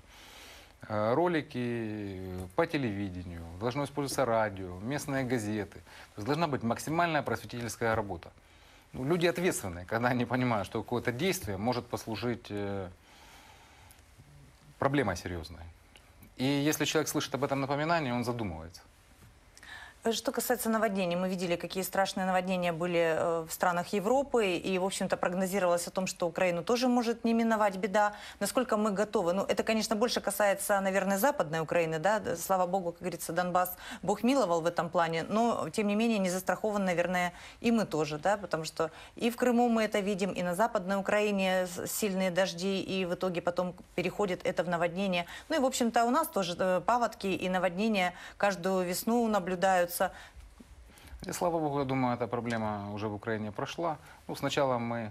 ролики по телевидению, должно использоваться радио, местные газеты. То есть должна быть максимальная просветительская работа. Ну, люди ответственные, когда они понимают, что какое-то действие может послужить э, проблемой серьезной. И если человек слышит об этом напоминании, он задумывается. Что касается наводнений, мы видели, какие страшные наводнения были в странах Европы, и, в общем-то, прогнозировалось о том, что Украину тоже может не миновать беда. Насколько мы готовы? Ну, это, конечно, больше касается, наверное, Западной Украины, да, слава богу, как говорится, Донбасс Бог миловал в этом плане, но, тем не менее, не застрахован, наверное, и мы тоже, да, потому что и в Крыму мы это видим, и на Западной Украине сильные дожди, и в итоге потом переходит это в наводнение. Ну, и, в общем-то, у нас тоже паводки и наводнения каждую весну наблюдаются. И, слава богу, я думаю, эта проблема уже в Украине прошла. Ну, сначала мы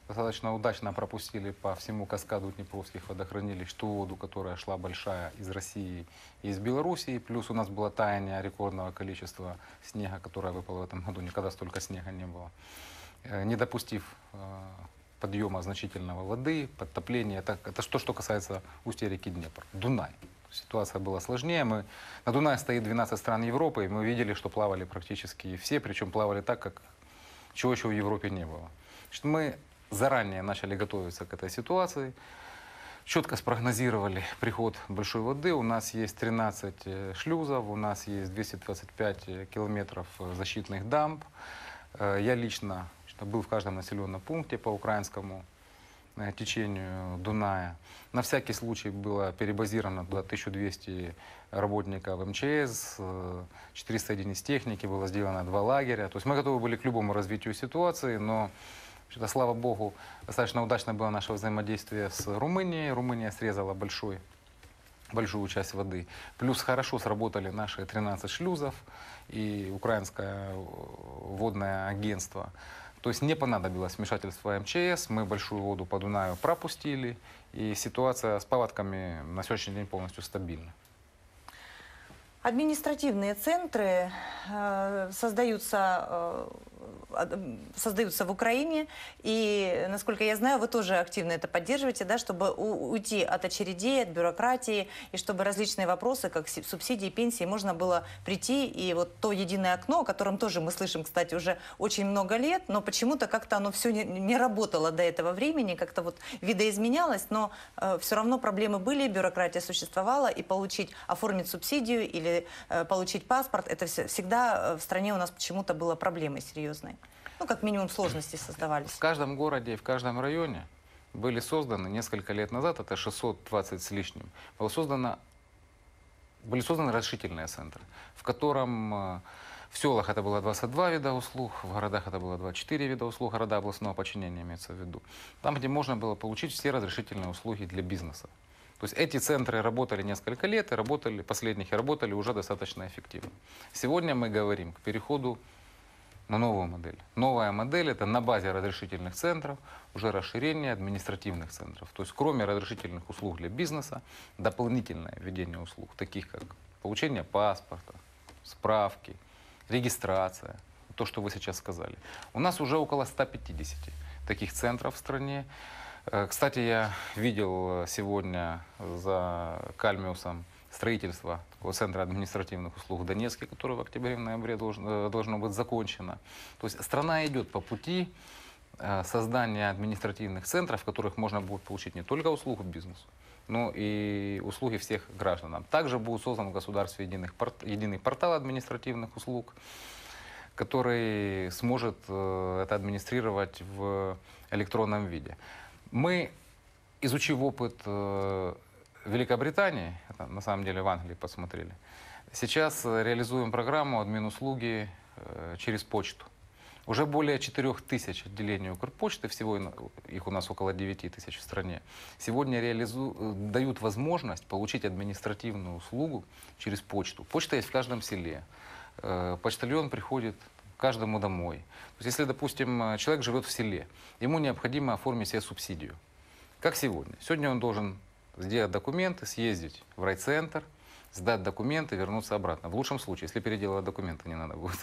достаточно удачно пропустили по всему каскаду Днепровских водохранилищ ту воду, которая шла большая из России и из Белоруссии. Плюс у нас было таяние рекордного количества снега, которое выпало в этом году. Никогда столько снега не было. Не допустив подъема значительного воды, подтопления. Это, это то, что касается устья реки Днепр. Дунай. Ситуация была сложнее. Мы, на Дунае стоит двенадцать стран Европы, и мы видели, что плавали практически все, причем плавали так, как чего еще в Европе не было. Значит, мы заранее начали готовиться к этой ситуации, четко спрогнозировали приход большой воды. У нас есть тринадцать шлюзов, у нас есть двести двадцать пять километров защитных дамб. Я лично был в каждом населенном пункте по украинскому течению Дуная. На всякий случай было перебазировано туда тысяча двести работников эм че эс, четыреста единиц техники, было сделано два лагеря. То есть мы готовы были к любому развитию ситуации, но, слава богу, достаточно удачно было наше взаимодействие с Румынией. Румыния срезала большой, большую часть воды. Плюс хорошо сработали наши тринадцать шлюзов и украинское водное агентство. То есть не понадобилось вмешательство эм че эс, мы большую воду по Дунаю пропустили, и ситуация с паводками на сегодняшний день полностью стабильна. Административные центры э, создаются, э, создаются в Украине, и, насколько я знаю, вы тоже активно это поддерживаете, да, чтобы у, уйти от очередей, от бюрократии, и чтобы различные вопросы, как субсидии, пенсии, можно было прийти, и вот то единое окно, о котором тоже мы слышим, кстати, уже очень много лет, но почему-то как-то оно все не, не работало до этого времени, как-то вот видоизменялось, но э, все равно проблемы были, бюрократия существовала, и получить, оформить субсидию или получить паспорт, это всегда в стране у нас почему-то было проблемой серьезной. Ну, как минимум, сложности создавались. В каждом городе и в каждом районе были созданы несколько лет назад, это шестьсот двадцать с лишним, было создано, были созданы разрешительные центры, в котором в селах это было двадцать два вида услуг, в городах это было двадцать четыре вида услуг, города областного подчинения имеется в виду. Там, где можно было получить все разрешительные услуги для бизнеса. То есть эти центры работали несколько лет, и работали, последних и работали уже достаточно эффективно. Сегодня мы говорим к переходу на новую модель. Новая модель – это на базе разрешительных центров, уже расширение административных центров. То есть кроме разрешительных услуг для бизнеса, дополнительное введение услуг, таких как получение паспорта, справки, регистрация, то, что вы сейчас сказали. У нас уже около ста пятидесяти таких центров в стране. Кстати, я видел сегодня за Кальмиусом строительство такого центра административных услуг в Донецке, который в октябре-ноябре должно, должно быть закончено. То есть страна идет по пути создания административных центров, в которых можно будет получить не только услугу бизнесу, но и услуги всех граждан. Также будет создан в государстве единый, единый портал административных услуг, который сможет это администрировать в электронном виде. Мы, изучив опыт э, Великобритании, это на самом деле в Англии посмотрели, сейчас реализуем программу админ-услуги э, через почту. Уже более четырёх тысяч отделений Укрпочты, всего их у нас около девяти тысяч в стране, сегодня реализу... дают возможность получить административную услугу через почту. Почта есть в каждом селе. Э, почтальон приходит каждому домой. То есть, если, допустим, человек живет в селе, ему необходимо оформить себе субсидию. Как сегодня? Сегодня он должен сделать документы, съездить в райцентр, сдать документы, вернуться обратно. В лучшем случае, если переделывать документы не надо будет.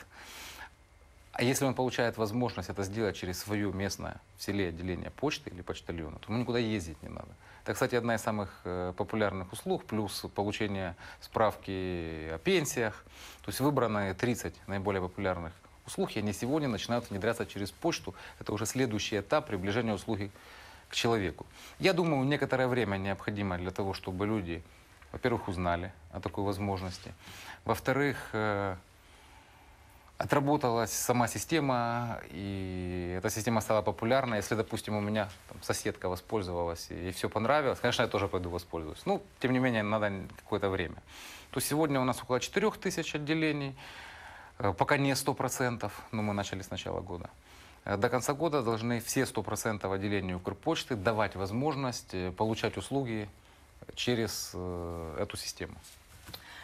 А если он получает возможность это сделать через свое местное в селе отделение почты или почтальона, то ему никуда ездить не надо. Это, кстати, одна из самых популярных услуг, плюс получение справки о пенсиях. То есть выбраны тридцать наиболее популярных услуг, и они сегодня начинают внедряться через почту. Это уже следующий этап приближения услуги к человеку. Я думаю, некоторое время необходимо для того, чтобы люди, во-первых, узнали о такой возможности. Во-вторых, э, отработалась сама система, и эта система стала популярной. Если, допустим, у меня там, соседка воспользовалась, и, и все понравилось, конечно, я тоже пойду воспользуюсь. Ну, тем не менее, надо какое-то время. То сегодня у нас около четырёх тысяч отделений. Пока не сто процентов, но мы начали с начала года. До конца года должны все сто процентов отделений Укрпочты давать возможность получать услуги через эту систему.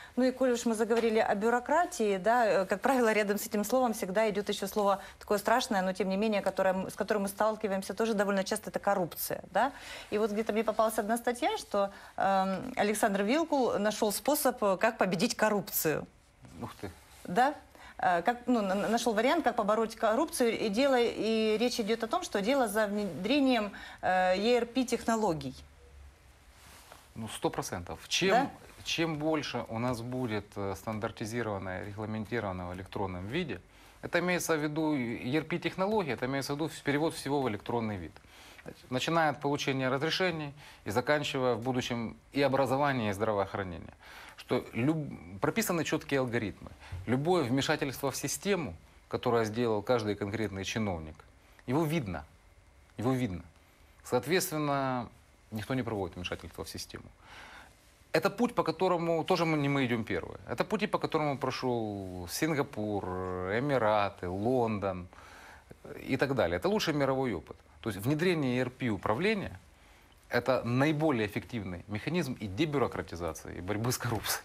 Ну и коль уж мы заговорили о бюрократии, да, как правило, рядом с этим словом всегда идет еще слово такое страшное, но тем не менее, которое, с которым мы сталкиваемся тоже довольно часто, это коррупция, да. И вот где-то мне попалась одна статья, что э, Александр Вилкул нашел способ, как победить коррупцию. Ух ты. Да? Как, ну, нашел вариант, как побороть коррупцию, и, дело, и речь идет о том, что дело за внедрением э, и эр пи-технологий. Ну, сто процентов. Чем, Да? чем больше у нас будет стандартизированное, регламентированное в электронном виде, это имеется в виду и эр пи-технология, это имеется в виду перевод всего в электронный вид. Начиная от получения разрешений и заканчивая в будущем и образование, и здравоохранение. Что люб... прописаны четкие алгоритмы. Любое вмешательство в систему, которое сделал каждый конкретный чиновник, его видно. Его видно. Соответственно, никто не проводит вмешательство в систему. Это путь, по которому тоже мы, не мы идем первые. Это пути, по которому прошел Сингапур, Эмираты, Лондон и так далее. Это лучший мировой опыт. То есть внедрение и эр пи-управления – это наиболее эффективный механизм и дебюрократизации, и борьбы с коррупцией.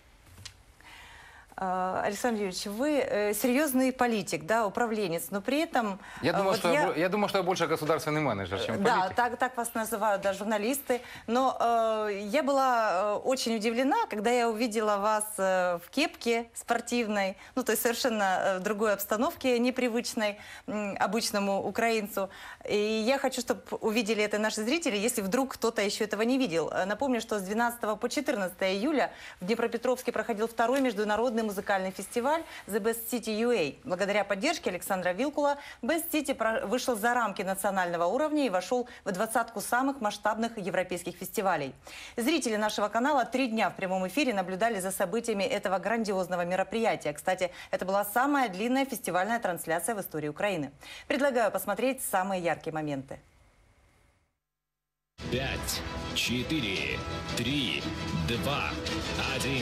Александр Юрьевич, вы э, серьезный политик, да, управленец, но при этом... Я думаю, вот что я... Я, я думаю, что я больше государственный менеджер, чем политик. Да, так, так вас называют, да, журналисты. Но э, я была э, очень удивлена, когда я увидела вас э, в кепке спортивной, ну, то есть совершенно э, в другой обстановке, непривычной э, обычному украинцу. И я хочу, чтобы увидели это наши зрители, если вдруг кто-то еще этого не видел. Напомню, что с двенадцатого по четырнадцатое июля в Днепропетровске проходил второй международный музыкальный фестиваль The Best City ю эй. Благодаря поддержке Александра Вилкула Best City вышел за рамки национального уровня и вошел в двадцатку самых масштабных европейских фестивалей. Зрители нашего канала три дня в прямом эфире наблюдали за событиями этого грандиозного мероприятия. Кстати, это была самая длинная фестивальная трансляция в истории Украины. Предлагаю посмотреть самые яркие моменты. Пять, четыре, три, два, один.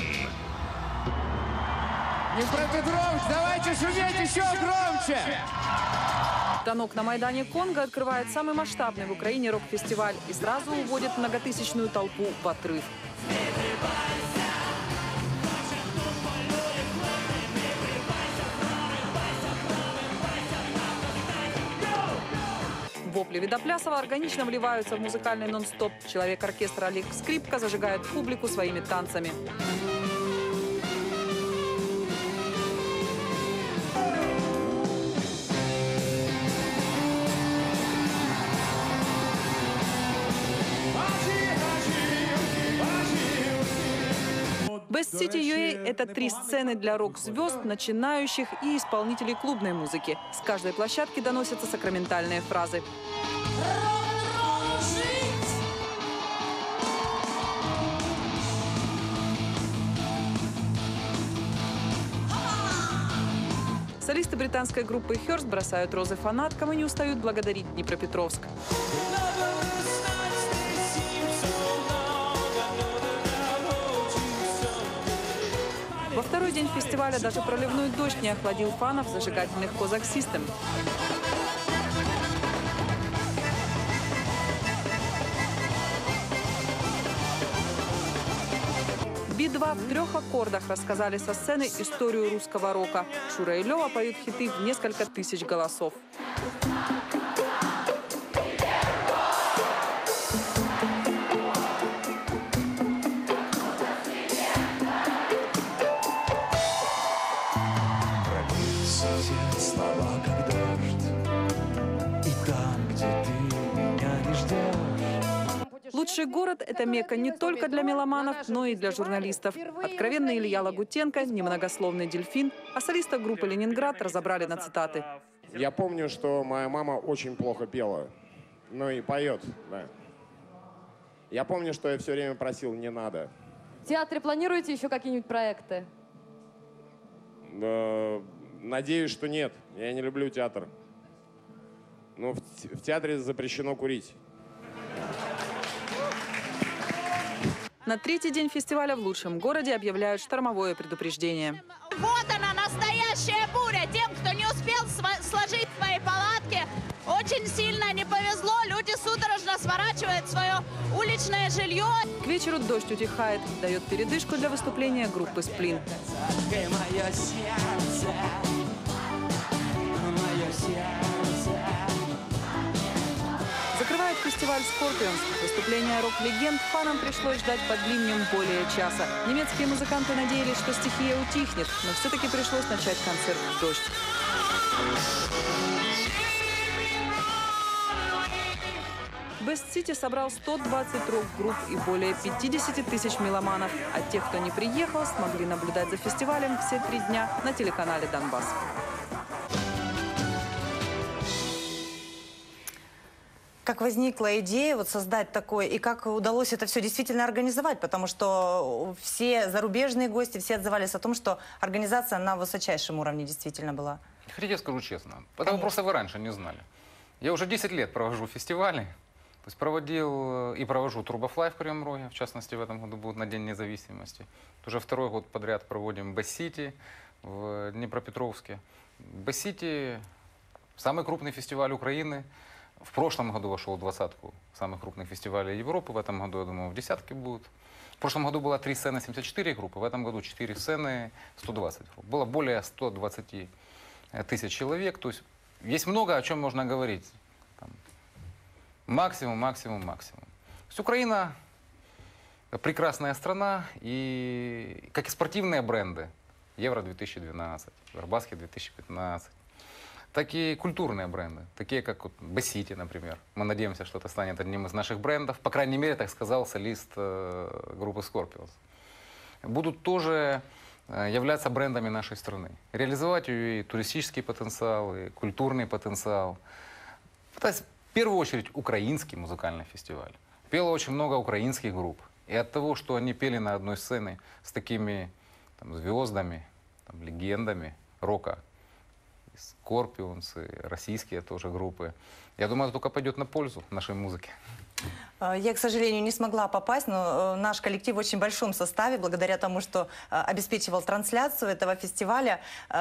Днепропетровск, давайте шуметь еще громче! Танок на Майдане Конго открывает самый масштабный в Украине рок-фестиваль и сразу уводит многотысячную толпу в отрыв. Вопли Видоплясова органично вливаются в музыкальный нон-стоп. Человек-оркестра Олег Скрипка зажигает публику своими танцами. Best City ю эй – это три сцены для рок-звезд, начинающих и исполнителей клубной музыки. С каждой площадки доносятся сакраментальные фразы. Солисты британской группы Hearst бросают розы фанаткам и не устают благодарить Днепропетровск. Во второй день фестиваля даже проливной дождь не охладил фанов зажигательных Козак Систем. Би два в трех аккордах рассказали со сцены историю русского рока. Шура и Лёва поют хиты в несколько тысяч голосов. Лучший город – это мекка не только для меломанов, но и для журналистов. Откровенный Илья Лагутенко, немногословный Дельфин, а солиста группы «Ленинград» разобрали на цитаты. Я помню, что моя мама очень плохо пела, ну и поет, да. Я помню, что я все время просил «не надо». В театре планируете еще какие-нибудь проекты? Да, надеюсь, что нет. Я не люблю театр. Но в, в театре запрещено курить. На третий день фестиваля в лучшем городе объявляют штормовое предупреждение. Вот она, настоящая буря. Тем, кто не успел сложить свои палатки, очень сильно не повезло. Люди судорожно сворачивают свое уличное отличное жилье. К вечеру дождь утихает, дает передышку для выступления группы «Сплин». Закрывает фестиваль «Скорпионс». Выступление рок-легенд фанам пришлось ждать под ливнем более часа. Немецкие музыканты надеялись, что стихия утихнет, но все-таки пришлось начать концерт в дождь. Best City собрал сто двадцать рок-групп и более пятидесяти тысяч меломанов. А тех, кто не приехал, смогли наблюдать за фестивалем все три дня на телеканале «Донбасс». Как возникла идея вот создать такое, и как удалось это все действительно организовать? Потому что все зарубежные гости, все отзывались о том, что организация на высочайшем уровне действительно была. Хотите, я скажу честно, потому просто вы раньше не знали. Я уже десять лет провожу фестивали, то есть проводил и провожу Турбофлай в Кривом Роге, в частности, в этом году будет на День независимости. Уже второй год подряд проводим Best City в Днепропетровске. Best City – самый крупный фестиваль Украины. В прошлом году вошел в двадцатку самых крупных фестивалей Европы. В этом году, я думаю, в десятке будут. В прошлом году было три сцены, семьдесят четыре группы. В этом году четыре сцены, сто двадцать групп. Было более ста двадцати тысяч человек. То есть есть много о чем можно говорить. Там, максимум, максимум, максимум. То есть Украина прекрасная страна. И как и спортивные бренды. Евро две тысячи двенадцать, Евробаскет две тысячи пятнадцать. Так и культурные бренды, такие как вот Best City, например. Мы надеемся, что это станет одним из наших брендов. По крайней мере, так сказал солист э, группы Scorpions. Будут тоже э, являться брендами нашей страны. Реализовать ее и туристический потенциал, и культурный потенциал. То есть, в первую очередь, украинский музыкальный фестиваль. Пело очень много украинских групп. И от того, что они пели на одной сцене с такими там, звездами, там, легендами рока, Scorpions, российские тоже группы. Я думаю, это только пойдет на пользу нашей музыке. Я, к сожалению, не смогла попасть, но наш коллектив в очень большом составе, благодаря тому, что обеспечивал трансляцию этого фестиваля.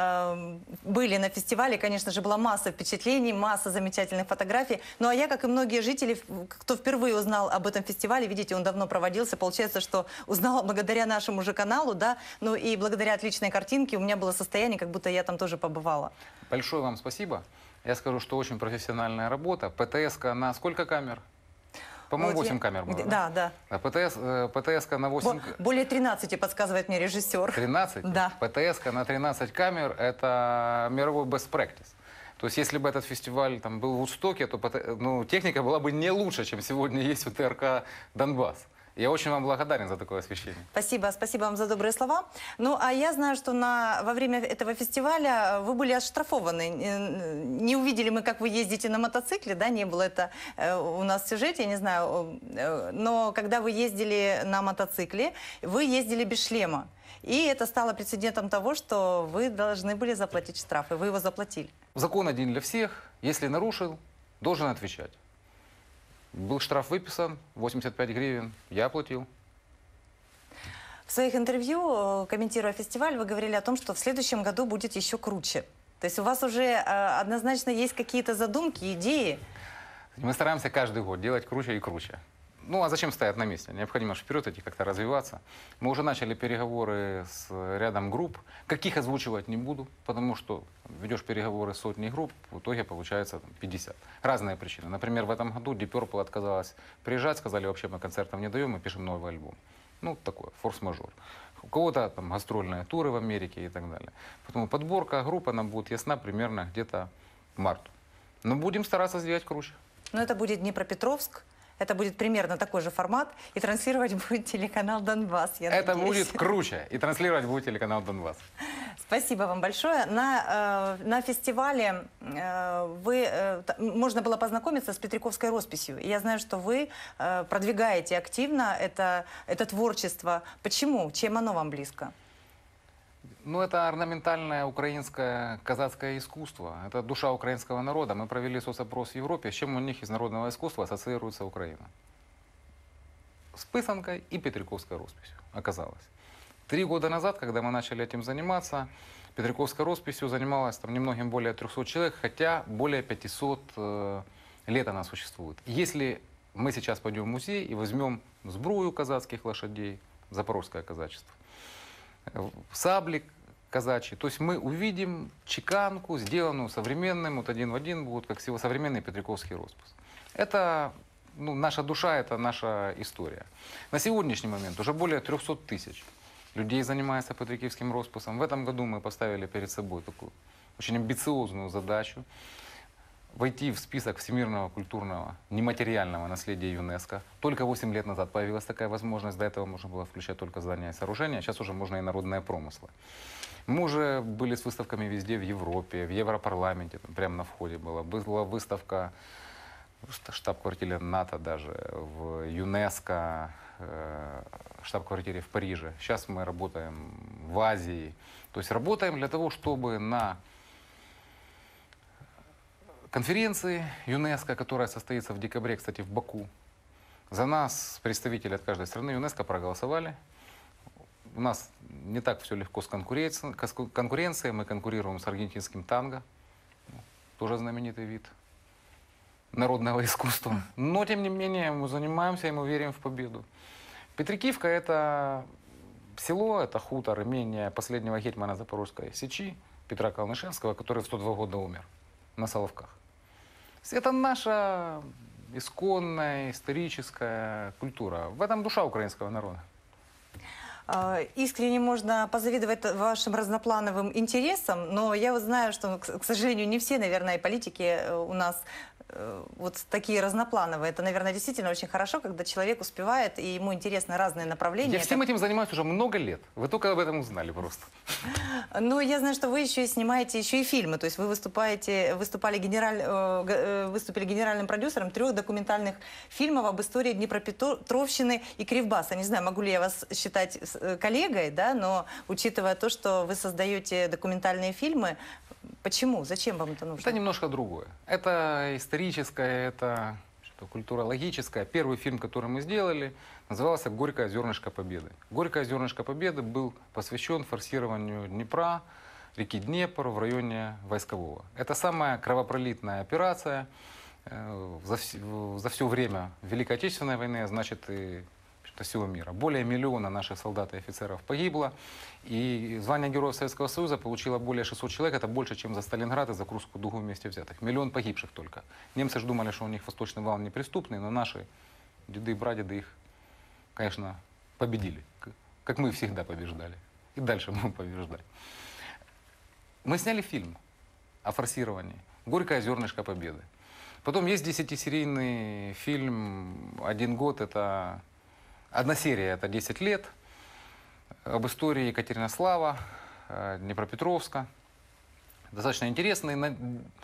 Были на фестивале, конечно же, была масса впечатлений, масса замечательных фотографий. Ну, а я, как и многие жители, кто впервые узнал об этом фестивале, видите, он давно проводился, получается, что узнала благодаря нашему же каналу, да, ну и благодаря отличной картинке у меня было состояние, как будто я там тоже побывала. Большое вам спасибо. Я скажу, что очень профессиональная работа. ПТС-ка на сколько камер? По-моему, восемь камер было, да? Да, да. ПТС, ПТС-ка на восемь... Более тринадцати, подсказывает мне режиссер. тринадцать? Да. ПТС-ка на тринадцать камер – это мировой best practice. То есть, если бы этот фестиваль там, был в Вудстоке, то ну, техника была бы не лучше, чем сегодня есть у ТРК «Донбасс». Я очень вам благодарен за такое освещение. Спасибо, спасибо вам за добрые слова. Ну, а я знаю, что на, во время этого фестиваля вы были оштрафованы. Не увидели мы, как вы ездите на мотоцикле, да, не было это э, у нас в сюжете, я не знаю. Э, но когда вы ездили на мотоцикле, вы ездили без шлема. И это стало прецедентом того, что вы должны были заплатить штраф, и вы его заплатили. Закон один для всех. Если нарушил, должен отвечать. Был штраф выписан, восемьдесят пять гривен, я оплатил. В своих интервью, комментируя фестиваль, вы говорили о том, что в следующем году будет еще круче. То есть у вас уже э, однозначно есть какие-то задумки, идеи? Мы стараемся каждый год делать круче и круче. Ну, а зачем стоять на месте? Необходимо вперед идти, как-то развиваться. Мы уже начали переговоры с рядом групп. Каких озвучивать не буду, потому что ведешь переговоры с сотней групп, в итоге получается там, пятьдесят. Разные причины. Например, в этом году Deep Purple отказалась приезжать, сказали, вообще мы концертов не даем, мы пишем новый альбом. Ну, такое, форс-мажор. У кого-то там гастрольные туры в Америке и так далее. Поэтому подборка групп, она будет ясна примерно где-то к марту. Но будем стараться сделать круче. Но это будет Днепропетровск. Это будет примерно такой же формат, и транслировать будет телеканал «Донбасс», я Это надеюсь. будет круче, и транслировать будет телеканал «Донбасс». Спасибо вам большое. На, э, на фестивале э, вы, э, можно было познакомиться с Петриковской росписью. И я знаю, что вы э, продвигаете активно это, это творчество. Почему? Чем оно вам близко? Ну, это орнаментальное украинское казацкое искусство. Это душа украинского народа. Мы провели соцопрос в Европе, с чем у них из народного искусства ассоциируется Украина. С писанкой и Петриковской росписью оказалось. Три года назад, когда мы начали этим заниматься, Петриковской росписью занималось там немногим более трёхсот человек, хотя более пятисот э, лет она существует. Если мы сейчас пойдем в музей и возьмем сбрую казацких лошадей, запорожское казачество, сабли казачьи. То есть мы увидим чеканку, сделанную современным, вот один в один будет, как всего современный петриковский роспись. Это, ну, наша душа, это наша история. На сегодняшний момент уже более трёхсот тысяч людей занимается петриківським росписом. В этом году мы поставили перед собой такую очень амбициозную задачу войти в список всемирного культурного нематериального наследия ЮНЕСКО. Только восемь лет назад появилась такая возможность. До этого можно было включать только здания и сооружения. Сейчас уже можно и народные промыслы. Мы уже были с выставками везде, в Европе, в Европарламенте, там прямо на входе была. Была выставка в штаб-квартире НАТО даже, в ЮНЕСКО, штаб-квартире в Париже. Сейчас мы работаем в Азии. То есть работаем для того, чтобы на конференции ЮНЕСКО, которая состоится в декабре, кстати, в Баку, за нас представители от каждой страны ЮНЕСКО проголосовали. У нас не так все легко с конкуренцией. Мы конкурируем с аргентинским танго, тоже знаменитый вид народного искусства. Но, тем не менее, мы занимаемся и мы верим в победу. Петриківка — это село, это хутор, имение последнего гетьмана Запорожской сечи Петра Калнышевского, который в сто два года умер на Соловках. Это наша исконная историческая культура. В этом душа украинского народа. Искренне можно позавидовать вашим разноплановым интересам, но я вот знаю, что, к сожалению, не все, наверное, политики у нас вот такие разноплановые. Это, наверное, действительно очень хорошо, когда человек успевает, и ему интересны разные направления. Я всем этим занимаюсь уже много лет. Вы только об этом узнали просто. Ну, я знаю, что вы еще и снимаете еще и фильмы. То есть вы выступаете, выступали генераль, выступили генеральным продюсером трех документальных фильмов об истории Днепропетровщины и Кривбаса. Не знаю, могу ли я вас считать коллегой, да, но учитывая то, что вы создаете документальные фильмы, почему? Зачем вам это нужно? Это немножко другое. Это историческое, это культурологическое. Первый фильм, который мы сделали, назывался «Горькое зернышко победы». «Горькое зернышко победы» был посвящен форсированию Днепра, реки Днепр в районе Войскового. Это самая кровопролитная операция э, за, за все время Великой Отечественной войны, значит, и всего мира. Более миллиона наших солдат и офицеров погибло. И звание Героя Советского Союза получило более шестисот человек. Это больше, чем за Сталинград и за Курскую дугу вместе взятых. Миллион погибших только. Немцы же думали, что у них Восточный вал неприступный, но наши деды и прадеды их, конечно, победили. Как мы всегда побеждали. И дальше будем побеждать. Мы сняли фильм о форсировании «Горькое зернышко победы». Потом есть десятисерийный фильм «Один год». Это одна серия, это десять лет, об истории Екатеринослава, Днепропетровска. Достаточно интересный,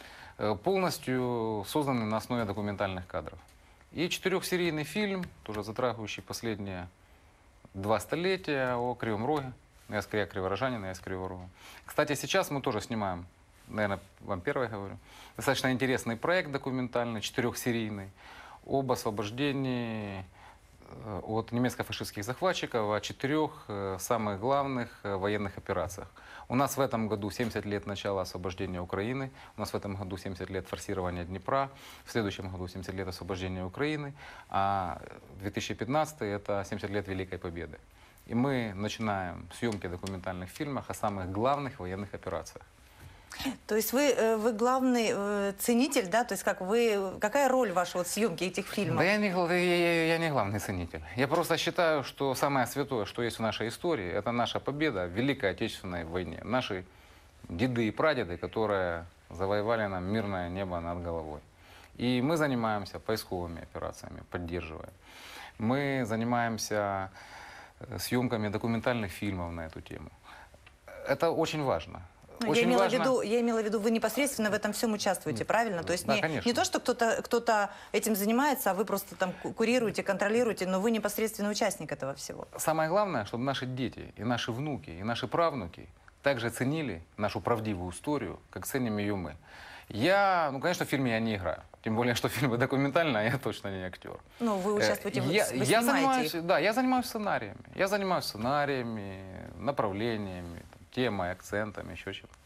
полностью созданный на основе документальных кадров. И четырехсерийный фильм, тоже затрагивающий последние два столетия, о Кривом Роге. Я скорее криворожанин, я из Кривого Рога. Кстати, сейчас мы тоже снимаем, наверное, вам первое говорю, достаточно интересный проект документальный, четырехсерийный, об освобождении от немецко-фашистских захватчиков, о четырех э, самых главных э, военных операциях. У нас в этом году семьдесят лет начала освобождения Украины, у нас в этом году семьдесят лет форсирования Днепра, в следующем году семьдесят лет освобождения Украины, а две тысячи пятнадцатый это семьдесят лет Великой Победы. И мы начинаем съемки документальных фильмов о самых главных военных операциях. То есть вы, вы главный ценитель, да? То есть как вы, какая роль ваша вот в съемке этих фильмов? Да я не, я, я не главный ценитель. Я просто считаю, что самое святое, что есть в нашей истории, это наша победа в Великой Отечественной войне. Наши деды и прадеды, которые завоевали нам мирное небо над головой. И мы занимаемся поисковыми операциями, поддерживаем. Мы занимаемся съемками документальных фильмов на эту тему. Это очень важно. Я имела, важно... в виду, я имела в виду, вы непосредственно в этом всем участвуете, правильно? То есть да, не, не то, что кто-то кто-то этим занимается, а вы просто там курируете, контролируете, но вы непосредственно участник этого всего. Самое главное, чтобы наши дети, и наши внуки, и наши правнуки также ценили нашу правдивую историю, как ценим ее мы. Я, ну, конечно, в фильме я не играю. Тем более, что фильмы документальные, а я точно не актер. Ну, вы участвуете, я, вы я занимаетесь их. Да, я занимаюсь сценариями. Я занимаюсь сценариями, направлениями, темой, акцентами, еще чем-то.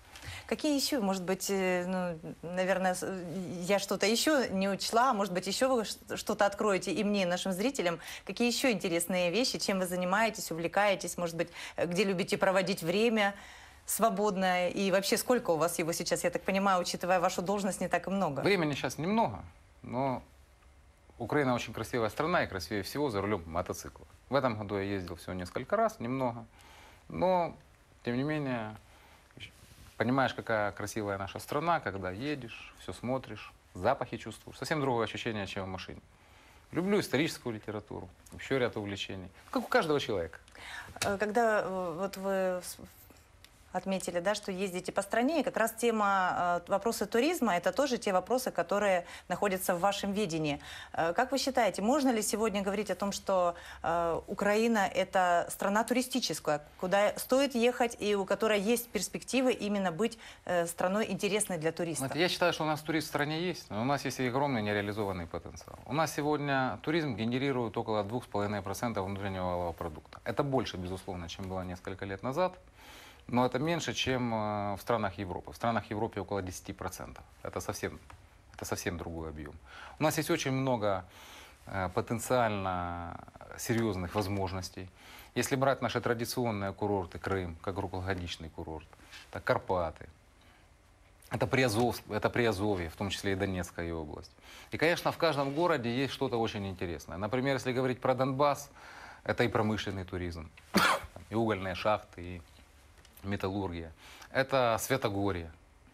Какие еще, может быть, ну, наверное, я что-то еще не учла, может быть, еще вы что-то откроете и мне, и нашим зрителям. Какие еще интересные вещи, чем вы занимаетесь, увлекаетесь, может быть, где любите проводить время свободное, и вообще сколько у вас его сейчас, я так понимаю, учитывая вашу должность, не так и много? Времени сейчас немного, но Украина очень красивая страна, и красивее всего за рулем мотоцикла. В этом году я ездил всего несколько раз, немного, но, тем не менее, понимаешь, какая красивая наша страна, когда едешь, все смотришь, запахи чувствуешь. Совсем другое ощущение, чем в машине. Люблю историческую литературу, еще ряд увлечений, как у каждого человека. Когда вот вы отметили, да, что ездите по стране, и как раз тема э, вопросы туризма, это тоже те вопросы, которые находятся в вашем видении. Э, как вы считаете, можно ли сегодня говорить о том, что э, Украина – это страна туристическая, куда стоит ехать и у которой есть перспективы именно быть э, страной интересной для туристов? Знаете, я считаю, что у нас турист в стране есть, но у нас есть и огромный нереализованный потенциал. У нас сегодня туризм генерирует около двух с половиной процентов внутреннего валового продукта. Это больше, безусловно, чем было несколько лет назад. Но это меньше, чем в странах Европы. В странах Европы около десяти процентов. Это совсем, это совсем другой объем. У нас есть очень много потенциально серьезных возможностей. Если брать наши традиционные курорты, Крым, как круглогодичный курорт, это Карпаты, это Приазов, это Приазовье, в том числе и Донецкая область. И, конечно, в каждом городе есть что-то очень интересное. Например, если говорить про Донбасс, это и промышленный туризм, и угольные шахты, и металлургия, это Святогорье,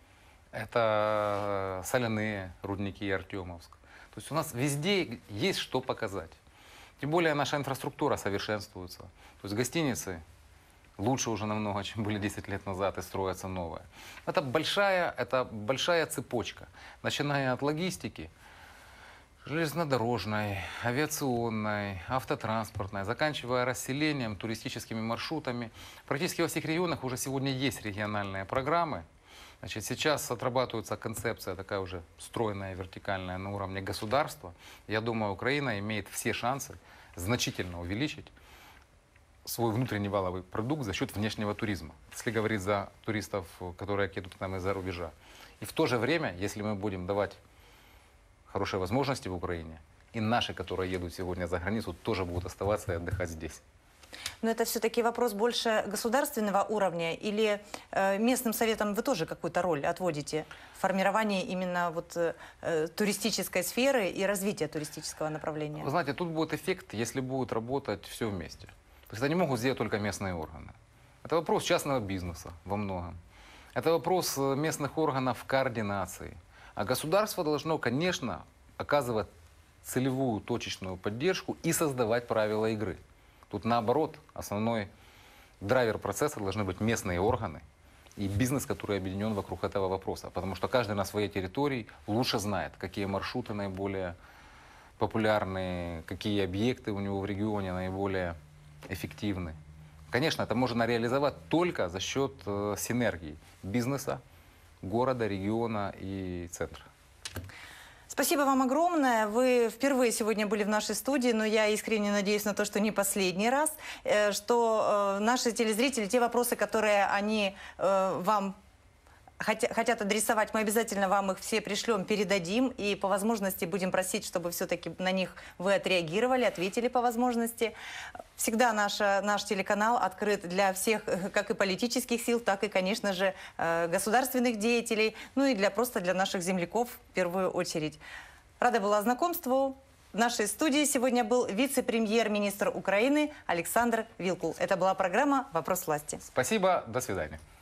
это соляные рудники Артемовск. То есть у нас везде есть что показать. Тем более наша инфраструктура совершенствуется. То есть гостиницы лучше уже намного, чем были десять лет назад, и строятся новые. Это большая, это большая цепочка, начиная от логистики, железнодорожной, авиационной, автотранспортной, заканчивая расселением, туристическими маршрутами. Практически во всех регионах уже сегодня есть региональные программы. Значит, сейчас отрабатывается концепция такая уже стройная, вертикальная на уровне государства. Я думаю, Украина имеет все шансы значительно увеличить свой внутренний валовый продукт за счет внешнего туризма, если говорить за туристов, которые едут к нам из-за рубежа. И в то же время, если мы будем давать хорошие возможности в Украине, и наши, которые едут сегодня за границу, тоже будут оставаться и отдыхать здесь. Но это все-таки вопрос больше государственного уровня, или э, местным советам вы тоже какую-то роль отводите в формировании именно вот, э, туристической сферы и развития туристического направления? Вы знаете, тут будет эффект, если будет работать все вместе. То есть это не могут сделать только местные органы. Это вопрос частного бизнеса во многом. Это вопрос местных органов координации. А государство должно, конечно, оказывать целевую, точечную поддержку и создавать правила игры. Тут наоборот, основной драйвер процесса должны быть местные органы и бизнес, который объединен вокруг этого вопроса. Потому что каждый на своей территории лучше знает, какие маршруты наиболее популярны, какие объекты у него в регионе наиболее эффективны. Конечно, это можно реализовать только за счет э, синергии бизнеса, города, региона и центра. Спасибо вам огромное. Вы впервые сегодня были в нашей студии, но я искренне надеюсь на то, что не последний раз, что наши телезрители, те вопросы, которые они вам хотят адресовать, мы обязательно вам их все пришлем, передадим, и по возможности будем просить, чтобы все-таки на них вы отреагировали, ответили по возможности. Всегда наша, наш телеканал открыт для всех, как и политических сил, так и, конечно же, государственных деятелей, ну и для, просто для наших земляков в первую очередь. Рада была знакомству. В нашей студии сегодня был вице-премьер-министр Украины Александр Вилкул. Это была программа «Вопрос власти». Спасибо, до свидания.